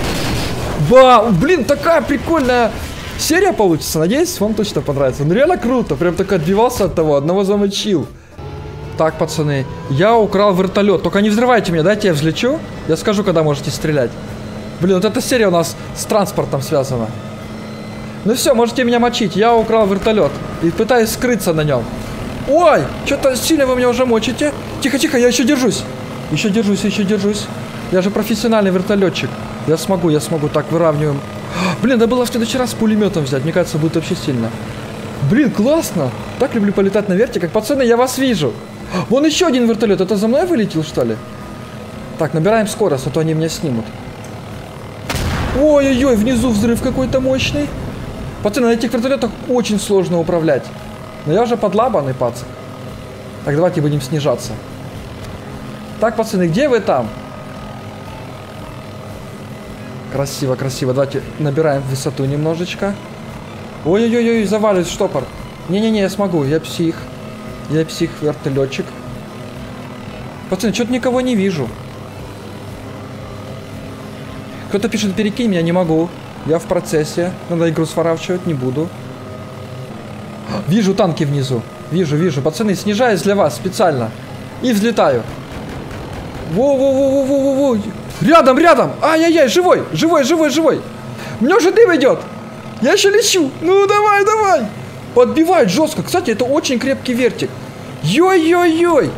Блин, такая прикольная серия получится. Надеюсь, вам точно понравится. Ну реально круто. Прям так отбивался от того. Одного замочил. Так, пацаны. Я украл вертолет. Только не взрывайте меня. Дайте я взлечу. Я скажу, когда можете стрелять. Блин, вот эта серия у нас с транспортом связана. Ну все, можете меня мочить. Я украл вертолет. И пытаюсь скрыться на нем. Ой, что-то сильно вы меня уже мочите. Тихо, тихо, я еще держусь. Еще держусь, еще держусь. Я же профессиональный вертолетчик. Я смогу. Так, выравниваем. Блин, да было в следующий раз с пулеметом взять. Мне кажется, будет вообще сильно. Блин, классно. Так люблю полетать на вертиках. Пацаны, я вас вижу. Вон еще один вертолет. Это за мной вылетел, что ли? Так, набираем скорость, а то они меня снимут. Ой-ой-ой, внизу взрыв какой-то мощный. Пацаны, на этих вертолетах очень сложно управлять. Но я уже подлабанный, пацан. Так, давайте будем снижаться. Так, пацаны, где вы там? Красиво, красиво. Давайте набираем высоту немножечко. Ой-ой-ой, завалюсь штопор. Не-не-не, я смогу, я псих. Я псих-вертолетчик. Пацаны, что-то никого не вижу. Кто-то пишет, перекинь меня, не могу. Я в процессе. Надо игру сворачивать, не буду. Вижу танки внизу. Вижу. Пацаны, снижаюсь для вас специально. И взлетаю. Во-во-во-во-во-во-во. Рядом. Ай-яй-яй, живой. Мне уже дым идет. Я еще лечу. Ну, давай. Подбивает жестко. Кстати, это очень крепкий вертик. Йой-йой-йой.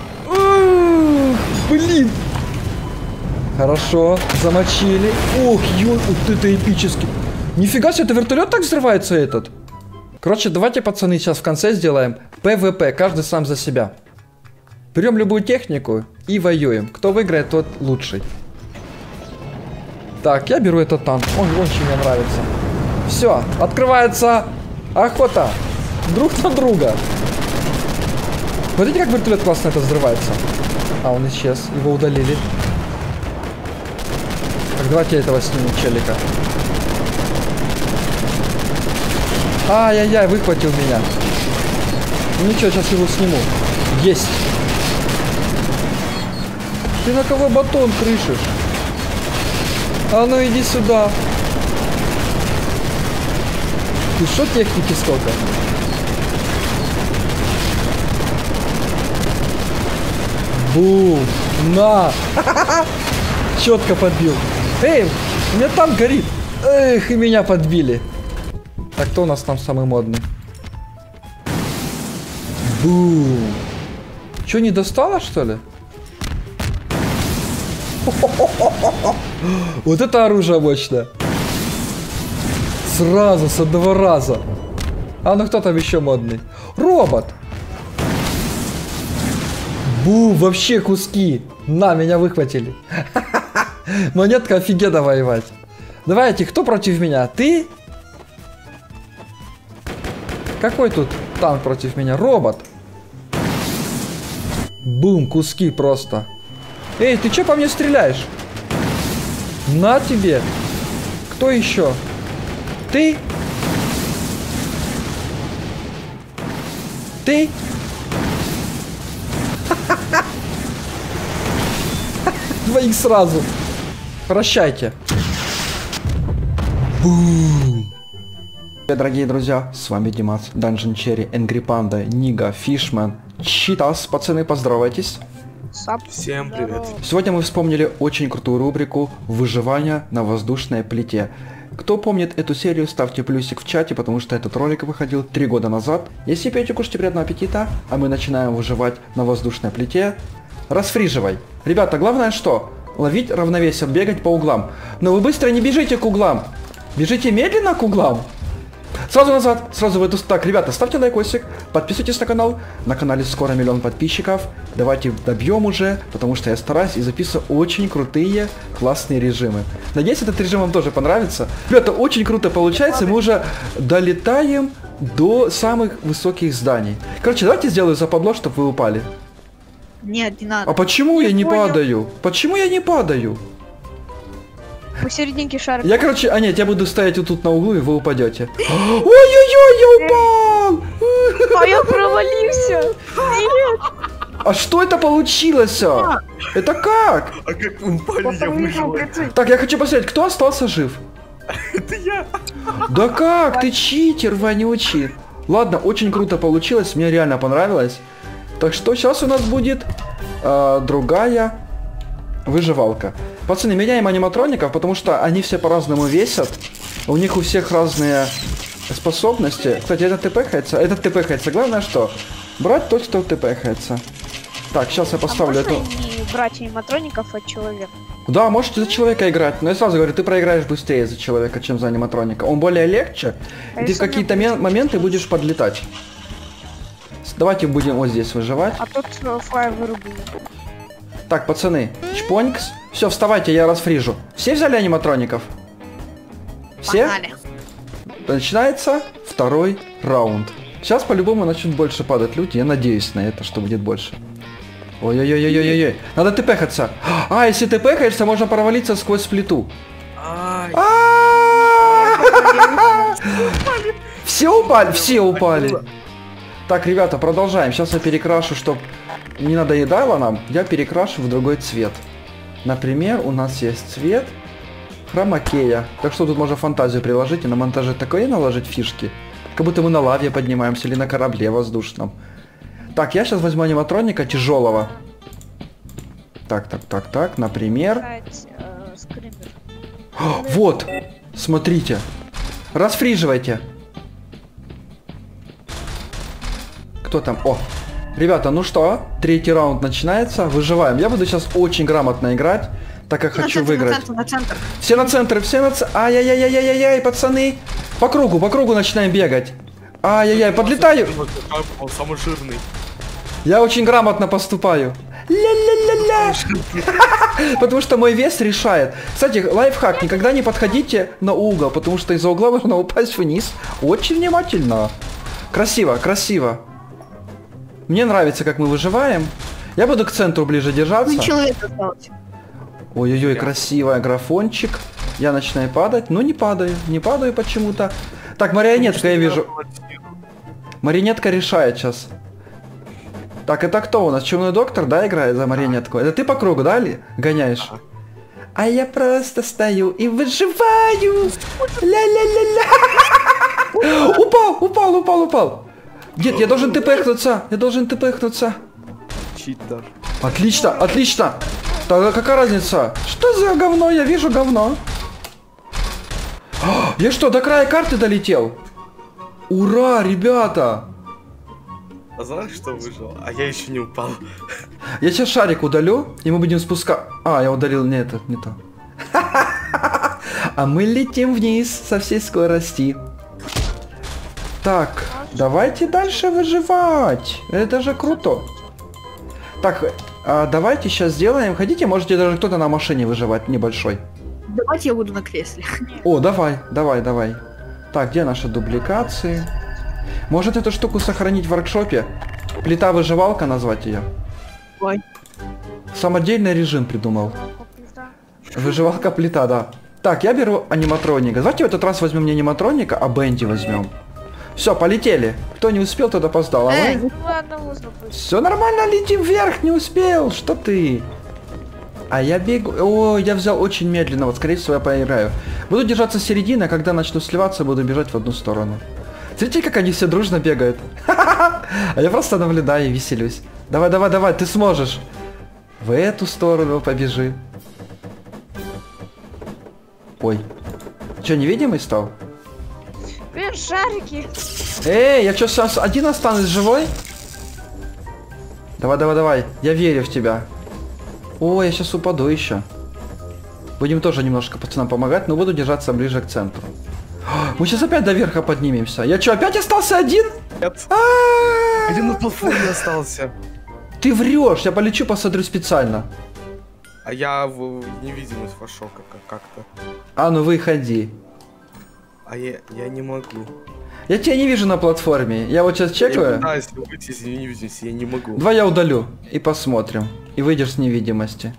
Блин. Хорошо, замочили. Ох, ой, вот это эпически. Нифига себе, это вертолет так взрывается этот. Короче, давайте, пацаны, сейчас в конце сделаем ПВП, каждый сам за себя. Берем любую технику и воюем. Кто выиграет, тот лучший. Так, я беру этот танк, он очень мне нравится. Все, открывается охота друг на друга. Смотрите, как вертолет классно это взрывается. А, он исчез, его удалили. Так, давайте я этого сниму, челика. Ай-яй-яй, выхватил меня. Ну ничего, сейчас его сниму. Есть. Ты на кого батон крышишь? А ну иди сюда. Ты что, техники сколько? Бум! На! Четко подбил. Эй, у меня танк горит. Эх, и меня подбили. Так, кто у нас там самый модный? Бум! Че, не достало, что ли? Вот это оружие мощное. Сразу, с одного раза. А ну кто там еще модный? Робот! Бум, вообще куски. На, меня выхватили. Монетка офигенно воевать. Давайте, кто против меня? Ты? Какой тут танк против меня? Робот. Бум, куски просто. Эй, ты чё по мне стреляешь? На тебе. Кто еще? Ты? Ты? Двоих сразу. Прощайте. Бум. Привет, дорогие друзья, с вами Димас, Dungeon Cherry, Angry Panda, Нига, Фишман, Читас. Пацаны, поздоровайтесь. Всем привет. Сегодня мы вспомнили очень крутую рубрику «Выживание на воздушной плите». Кто помнит эту серию, ставьте плюсик в чате, потому что этот ролик выходил 3 года назад. Если пьете, кушайте, приятного аппетита, а мы начинаем выживать на воздушной плите. Расфриживай. Ребята, главное что? Ловить равновесие, бегать по углам. Но вы быстро не бежите к углам. Бежите медленно к углам. Сразу назад, сразу в эту... Так, ребята, ставьте лайкосик, подписывайтесь на канал. На канале скоро 1 000 000 подписчиков. Давайте добьем уже, потому что я стараюсь и записываю очень крутые, классные режимы. Надеюсь, этот режим вам тоже понравится. Ребята, очень круто получается, мы уже долетаем до самых высоких зданий. Короче, давайте сделаю западло, чтобы вы упали. Нет, не надо. А почему я не падаю? Почему я не падаю? Посерединке шара. Я, короче, нет, я буду стоять вот тут на углу, и вы упадете. Ой-ой-ой, я упал! А я провалился! Нет! А что это получилось? Это как? А как вы упали, я выжил. Так, я хочу посмотреть, кто остался жив? Это я. Да как? Ты читер, вонючий. Ладно, очень круто получилось, мне реально понравилось. Так что сейчас у нас будет другая выживалка. Пацаны, меняем аниматроников, потому что они все по-разному весят. У них у всех разные способности. Кстати, этот ТПХается. Этот ТПХается. Главное что? Брать тот, кто ТПХается. Так, сейчас я поставлю эту... не брать аниматроников от человека? Да, можете за человека играть. Но я сразу говорю, ты проиграешь быстрее за человека, чем за аниматроника. Он более легче. И ты в какие-то моменты будешь подлетать. Давайте будем вот здесь выживать. А тут флай вырубили. Так, пацаны, чпонькс. Все, вставайте, я расфрижу. Все взяли аниматроников? Все? Погнали. Начинается второй раунд. Сейчас по-любому начнут больше падать люди. Я надеюсь на это, что будет больше. Ой-ой-ой-ой-ой-ой. Надо тпхаться. А, если тпхаешься, можно провалиться сквозь плиту. Все упали? Все упали. Так, ребята, продолжаем. Сейчас я перекрашу, чтобы не надоедало нам. Я перекрашу в другой цвет. Например, у нас есть цвет хромакея. Так что тут можно фантазию приложить и на монтаже такое наложить фишки. Как будто мы на лаве поднимаемся или на корабле воздушном. Так, я сейчас возьму аниматроника тяжелого. Так, например. Вот, смотрите. Расфриживайте. Кто там? О, ребята, ну что, 3-й раунд начинается, выживаем. Я буду сейчас очень грамотно играть, так как хочу выиграть. На центр. Все на центр, все на центр. Ай-яй-яй-яй-яй-яй, пацаны. По кругу начинаем бегать. Ай-яй-яй, подлетаю. Он самый жирный. Я очень грамотно поступаю. Ля-ля-ля-ля. Потому что мой вес решает. Кстати, лайфхак, никогда не подходите на угол, потому что из-за угла можно упасть вниз. Очень внимательно. Красиво, красиво. Мне нравится, как мы выживаем. Я буду к центру ближе держаться. Человек остался. Ой-ой-ой, красивый графончик. Я начинаю падать. Ну, не падаю почему-то. Так, марионетка, я вижу. Марионетка решает сейчас. Так, это кто у нас? Чумной доктор, да, играет за марионетку? Это ты по кругу, да, ли гоняешь? А я просто стою и выживаю. Ля-ля-ля-ля. Упал. Нет, я должен тпхнуться. Читер. Отлично. Тогда какая разница? Что за говно? Я вижу говно. Я что, до края карты долетел? Ура, ребята! А знаешь, что выжил? А я еще не упал. Я сейчас шарик удалю, и мы будем спускаться. А, я удалил, не это, не то. А мы летим вниз со всей скорости. Так, давайте дальше выживать. Это же круто. Так, Давайте сейчас сделаем. Хотите, можете даже кто-то на машине выживать небольшой. Давайте я буду на кресле. О, давай. Так, где наши дубликации? Может эту штуку сохранить в воркшопе? Плита-выживалка назвать ее? Ой. Самодельный режим придумал. Выживалка плита, да. Так, я беру аниматроника. Давайте в этот раз возьмем не аниматроника, а Бенди возьмем. Все, полетели. Кто не успел, тот опоздал. А мы... Все нормально, летим вверх, не успел. Что ты? А я бегу... О, я взял очень медленно. Вот, скорее всего, я поиграю. Буду держаться середины, а когда начну сливаться, буду бежать в одну сторону. Смотрите, как они все дружно бегают. А я просто наблюдаю и веселюсь. Давай, ты сможешь. В эту сторону побежи. Ой. Че, невидимый стал? Блин, шарики. Эй, я что, сейчас один останусь живой? Давай. Я верю в тебя. О, я сейчас упаду еще. Будем тоже немножко пацанам помогать, но буду держаться ближе к центру. Мы сейчас опять до верха поднимемся. Я что, опять остался один? Нет. Один на платформе остался. Ты врешь, я полечу, посмотрю специально. А я в невидимость вошел как-то. А ну выходи. А я не могу. Я тебя не вижу на платформе. Я вот сейчас чекаю. Я пытаюсь выйти из невидимости, я не могу. Давай я удалю и посмотрим. И выйдешь с невидимости.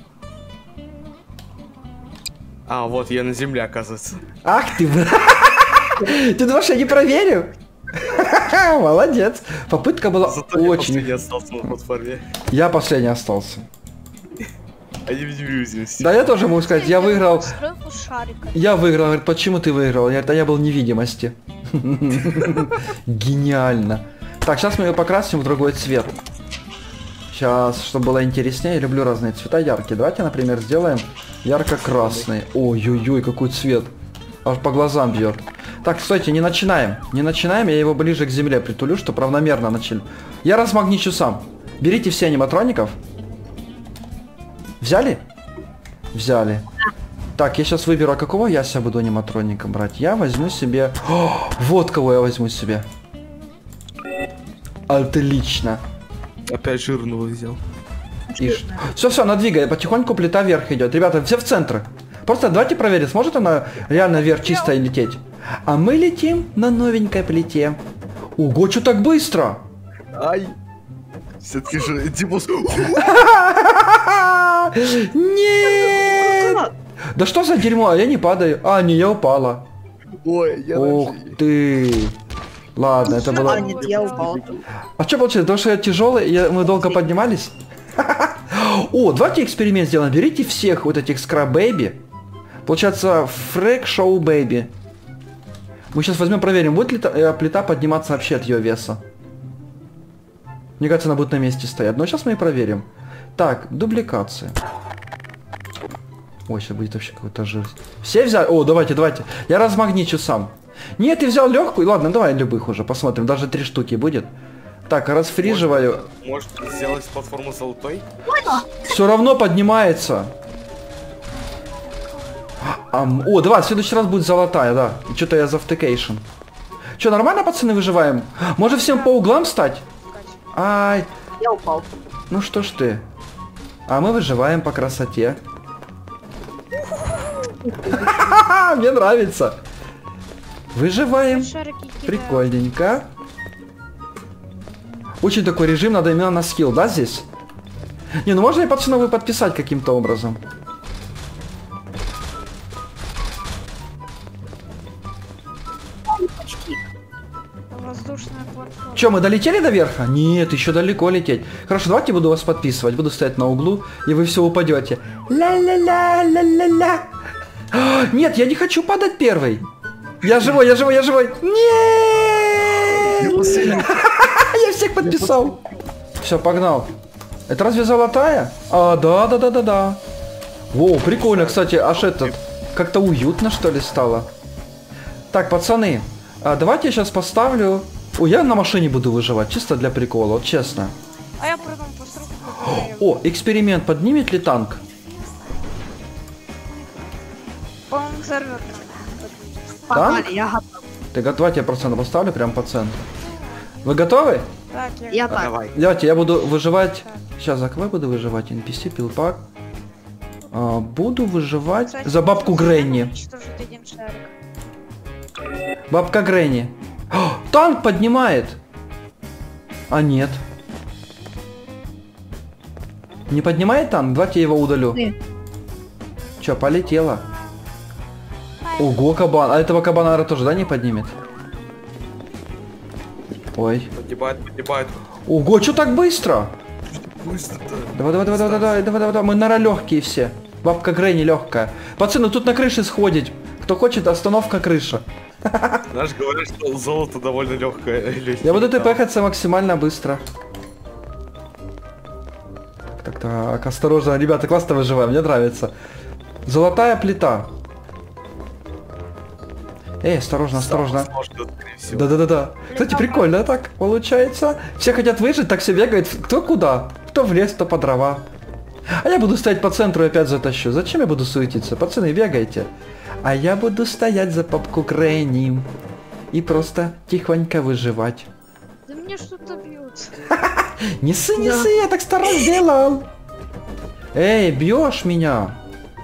А, вот я на земле, оказывается. Ах ты, ты думаешь, я не проверю? Молодец. Попытка была Зато я очень... последний остался на платформе. Я последний остался. А не в невидимости. Да, я тоже могу сказать, я выиграл. Шарика. Я выиграл. Говорит, почему ты выиграл? Я говорю, да я был в невидимости. Гениально. Так, сейчас мы ее покрасим в другой цвет. Сейчас, чтобы было интереснее, я люблю разные цвета яркие. Давайте, например, сделаем ярко-красный. Ой-ой-ой, какой цвет. Аж по глазам бьет. Так, стойте, не начинаем. Не начинаем, я его ближе к земле притулю, чтобы равномерно начали. Я размагничу сам. Берите все аниматроников. Взяли? Взяли. Так, я сейчас выберу, а какого я себя буду аниматроником брать? Я возьму себе... О, вот кого я возьму себе. Отлично. Опять жирного взял. Все, надвигай, потихоньку плита вверх идет. Ребята, все в центр. Просто давайте проверим, сможет она реально вверх чисто лететь. А мы летим на новенькой плите. Ого, что так быстро? Ай. Все-таки же Димус. Нет! Да что за дерьмо? Я не падаю. А, не, я упала. Ой, я Ух ты. Ладно, это было... А что получилось? Потому что я тяжелый, мы долго поднимались? О, давайте эксперимент сделаем. Берите всех вот этих скраб-бэйби. Получается, фрэк шоу бэйби. Мы сейчас возьмем, проверим, будет ли плита подниматься вообще от ее веса. Мне кажется, она будет на месте стоять. Но сейчас мы и проверим. Так, дубликация. Ой, сейчас будет вообще какой-то жир. Все взяли? О, давайте. Я размагничу сам. Нет, ты взял легкую. Ладно, давай любых уже, посмотрим. Даже 3 штуки будет. Так, расфриживаю. Может сделать платформу золотой? Все равно поднимается. О, давай, в следующий раз будет золотая, да. Что-то я завтыкейшн. Че, нормально, пацаны, выживаем? Может всем по углам стать? Ай. Я упал. Ну что ж ты. А мы выживаем по красоте. Мне нравится. Выживаем. Прикольненько. Очень такой режим, надо именно на скилл, да, здесь? Не, ну можно и пацанов подписать каким-то образом. Воздушная платформа. Че, мы долетели до верха? Нет, еще далеко лететь. Хорошо, давайте буду вас подписывать. Буду стоять на углу, и вы все упадете. Ла-ла-ла-ла-ла-ла. Нет, я не хочу падать первый. Я живой. Нет! Я всех подписал. Все, погнал. Это разве золотая? А, да. Воу, прикольно, кстати, аж этот... Как-то уютно, что ли, стало. Так, пацаны, давайте я сейчас поставлю... Ой, я на машине буду выживать, чисто для прикола, вот честно. А я потом построю. О, эксперимент, поднимет ли танк? По-моему, взорвет. Танк? Я готов. Ты готова, я процент поставлю прям по центру. Вы готовы? Так, Я так. Давай. Давайте, я буду выживать Сейчас за кого буду выживать? NPC, пилпак. Буду выживать Кстати, за бабку Гренни. уничтожить один шарик. Бабка Гренни. О, танк поднимает! А нет. Не поднимает танк? Давайте я его удалю. Нет. Чё, полетела? Ого, кабан. А этого кабана, наверное, тоже, да, не поднимет? Ой. Поднимает. Ого, чё так быстро? Быстро-то. Давай, мы нора легкие все. Бабка Гренни легкая. Пацаны, тут на крыше сходить. Кто хочет, остановка крыша. Знаешь, говорят, что золото довольно легкое. Я буду тпхаться максимально быстро. Так, осторожно, ребята, классно выживаем, мне нравится. Золотая плита. Эй, осторожно. Да. Кстати, прикольно так получается. Все хотят выжить, так все бегают. Кто куда? Кто в лес, кто по дрова. А я буду стоять по центру и опять затащу. Зачем я буду суетиться? Пацаны, бегайте. А я буду стоять за бабку Гренни. И просто тихонько выживать. Да мне что-то бьют. Не ссы, я так стараюсь сделал. Эй, бьешь меня?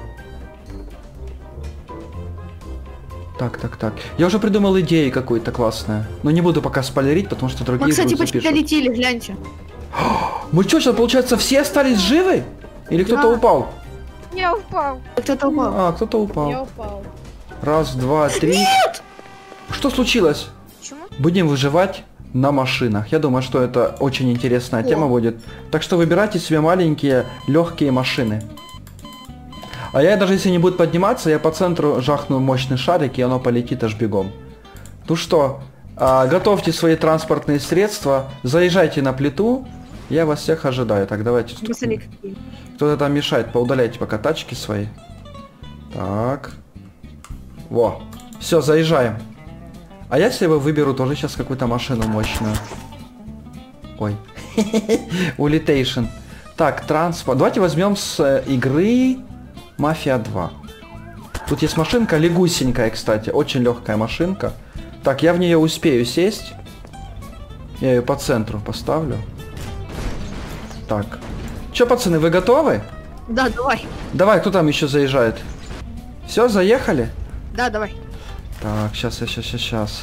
Так. Я уже придумал идею какую-то классную. Но не буду пока спойлерить, потому что другие Мы, кстати, вдруг почти запишут. долетели, гляньте. Мы что, сейчас, получается, все остались живы? Или кто-то Да. упал? Я упал. Кто-то упал. А, кто-то упал. Я упал. Раз, два, три. Нет! Что случилось? Почему? Будем выживать на машинах. Я думаю, что это очень интересная тема будет. Так что выбирайте себе маленькие, легкие машины. А я даже если не будет подниматься, я по центру жахну мощный шарик, и оно полетит аж бегом. Ну что, готовьте свои транспортные средства, заезжайте на плиту, я вас всех ожидаю. Так, давайте. Мысли какие. Кто-то там мешает, поудаляйте пока тачки свои. Так. Во. Все, заезжаем. А я себе выберу тоже сейчас какую-то машину мощную. Ой. Улитейшн. Так, транспорт. Давайте возьмем с игры Мафия 2. Тут есть машинка легусенькая, кстати. Очень легкая машинка. Так, я в нее успею сесть. Я ее по центру поставлю. Так. Че, пацаны, вы готовы? Да, давай. Давай, кто там еще заезжает? Все, заехали? Да, давай. Так, сейчас.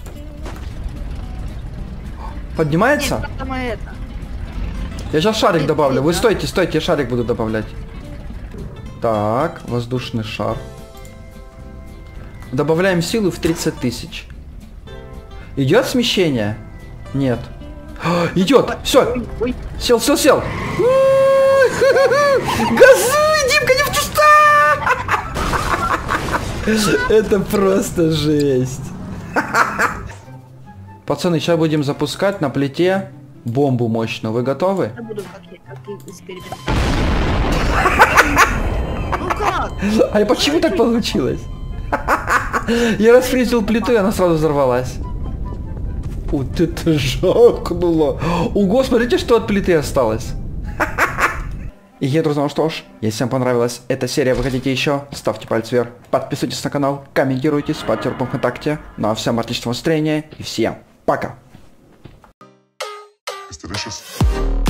Поднимается? Нет, там это. Я сейчас шарик Нет, добавлю. Вы да. стойте, я шарик буду добавлять. Так, воздушный шар. Добавляем силу в 30 тысяч. Идет смещение? Нет. Идет! Все! Ой. Сел! Газуй, Димка, не в куста! Это просто жесть. Пацаны, сейчас будем запускать на плите бомбу мощную. Вы готовы? Я буду как эксперимент. Ну как? А почему так получилось? Я расфризил плиту, и она сразу взорвалась. Вот это жахнуло. Ого, смотрите, что от плиты осталось. И я, друзья, ну что ж, если вам понравилась эта серия, вы хотите еще, ставьте палец вверх, подписывайтесь на канал, комментируйте, спать в ВКонтакте. Ну а всем отличного настроения и всем пока. Delicious.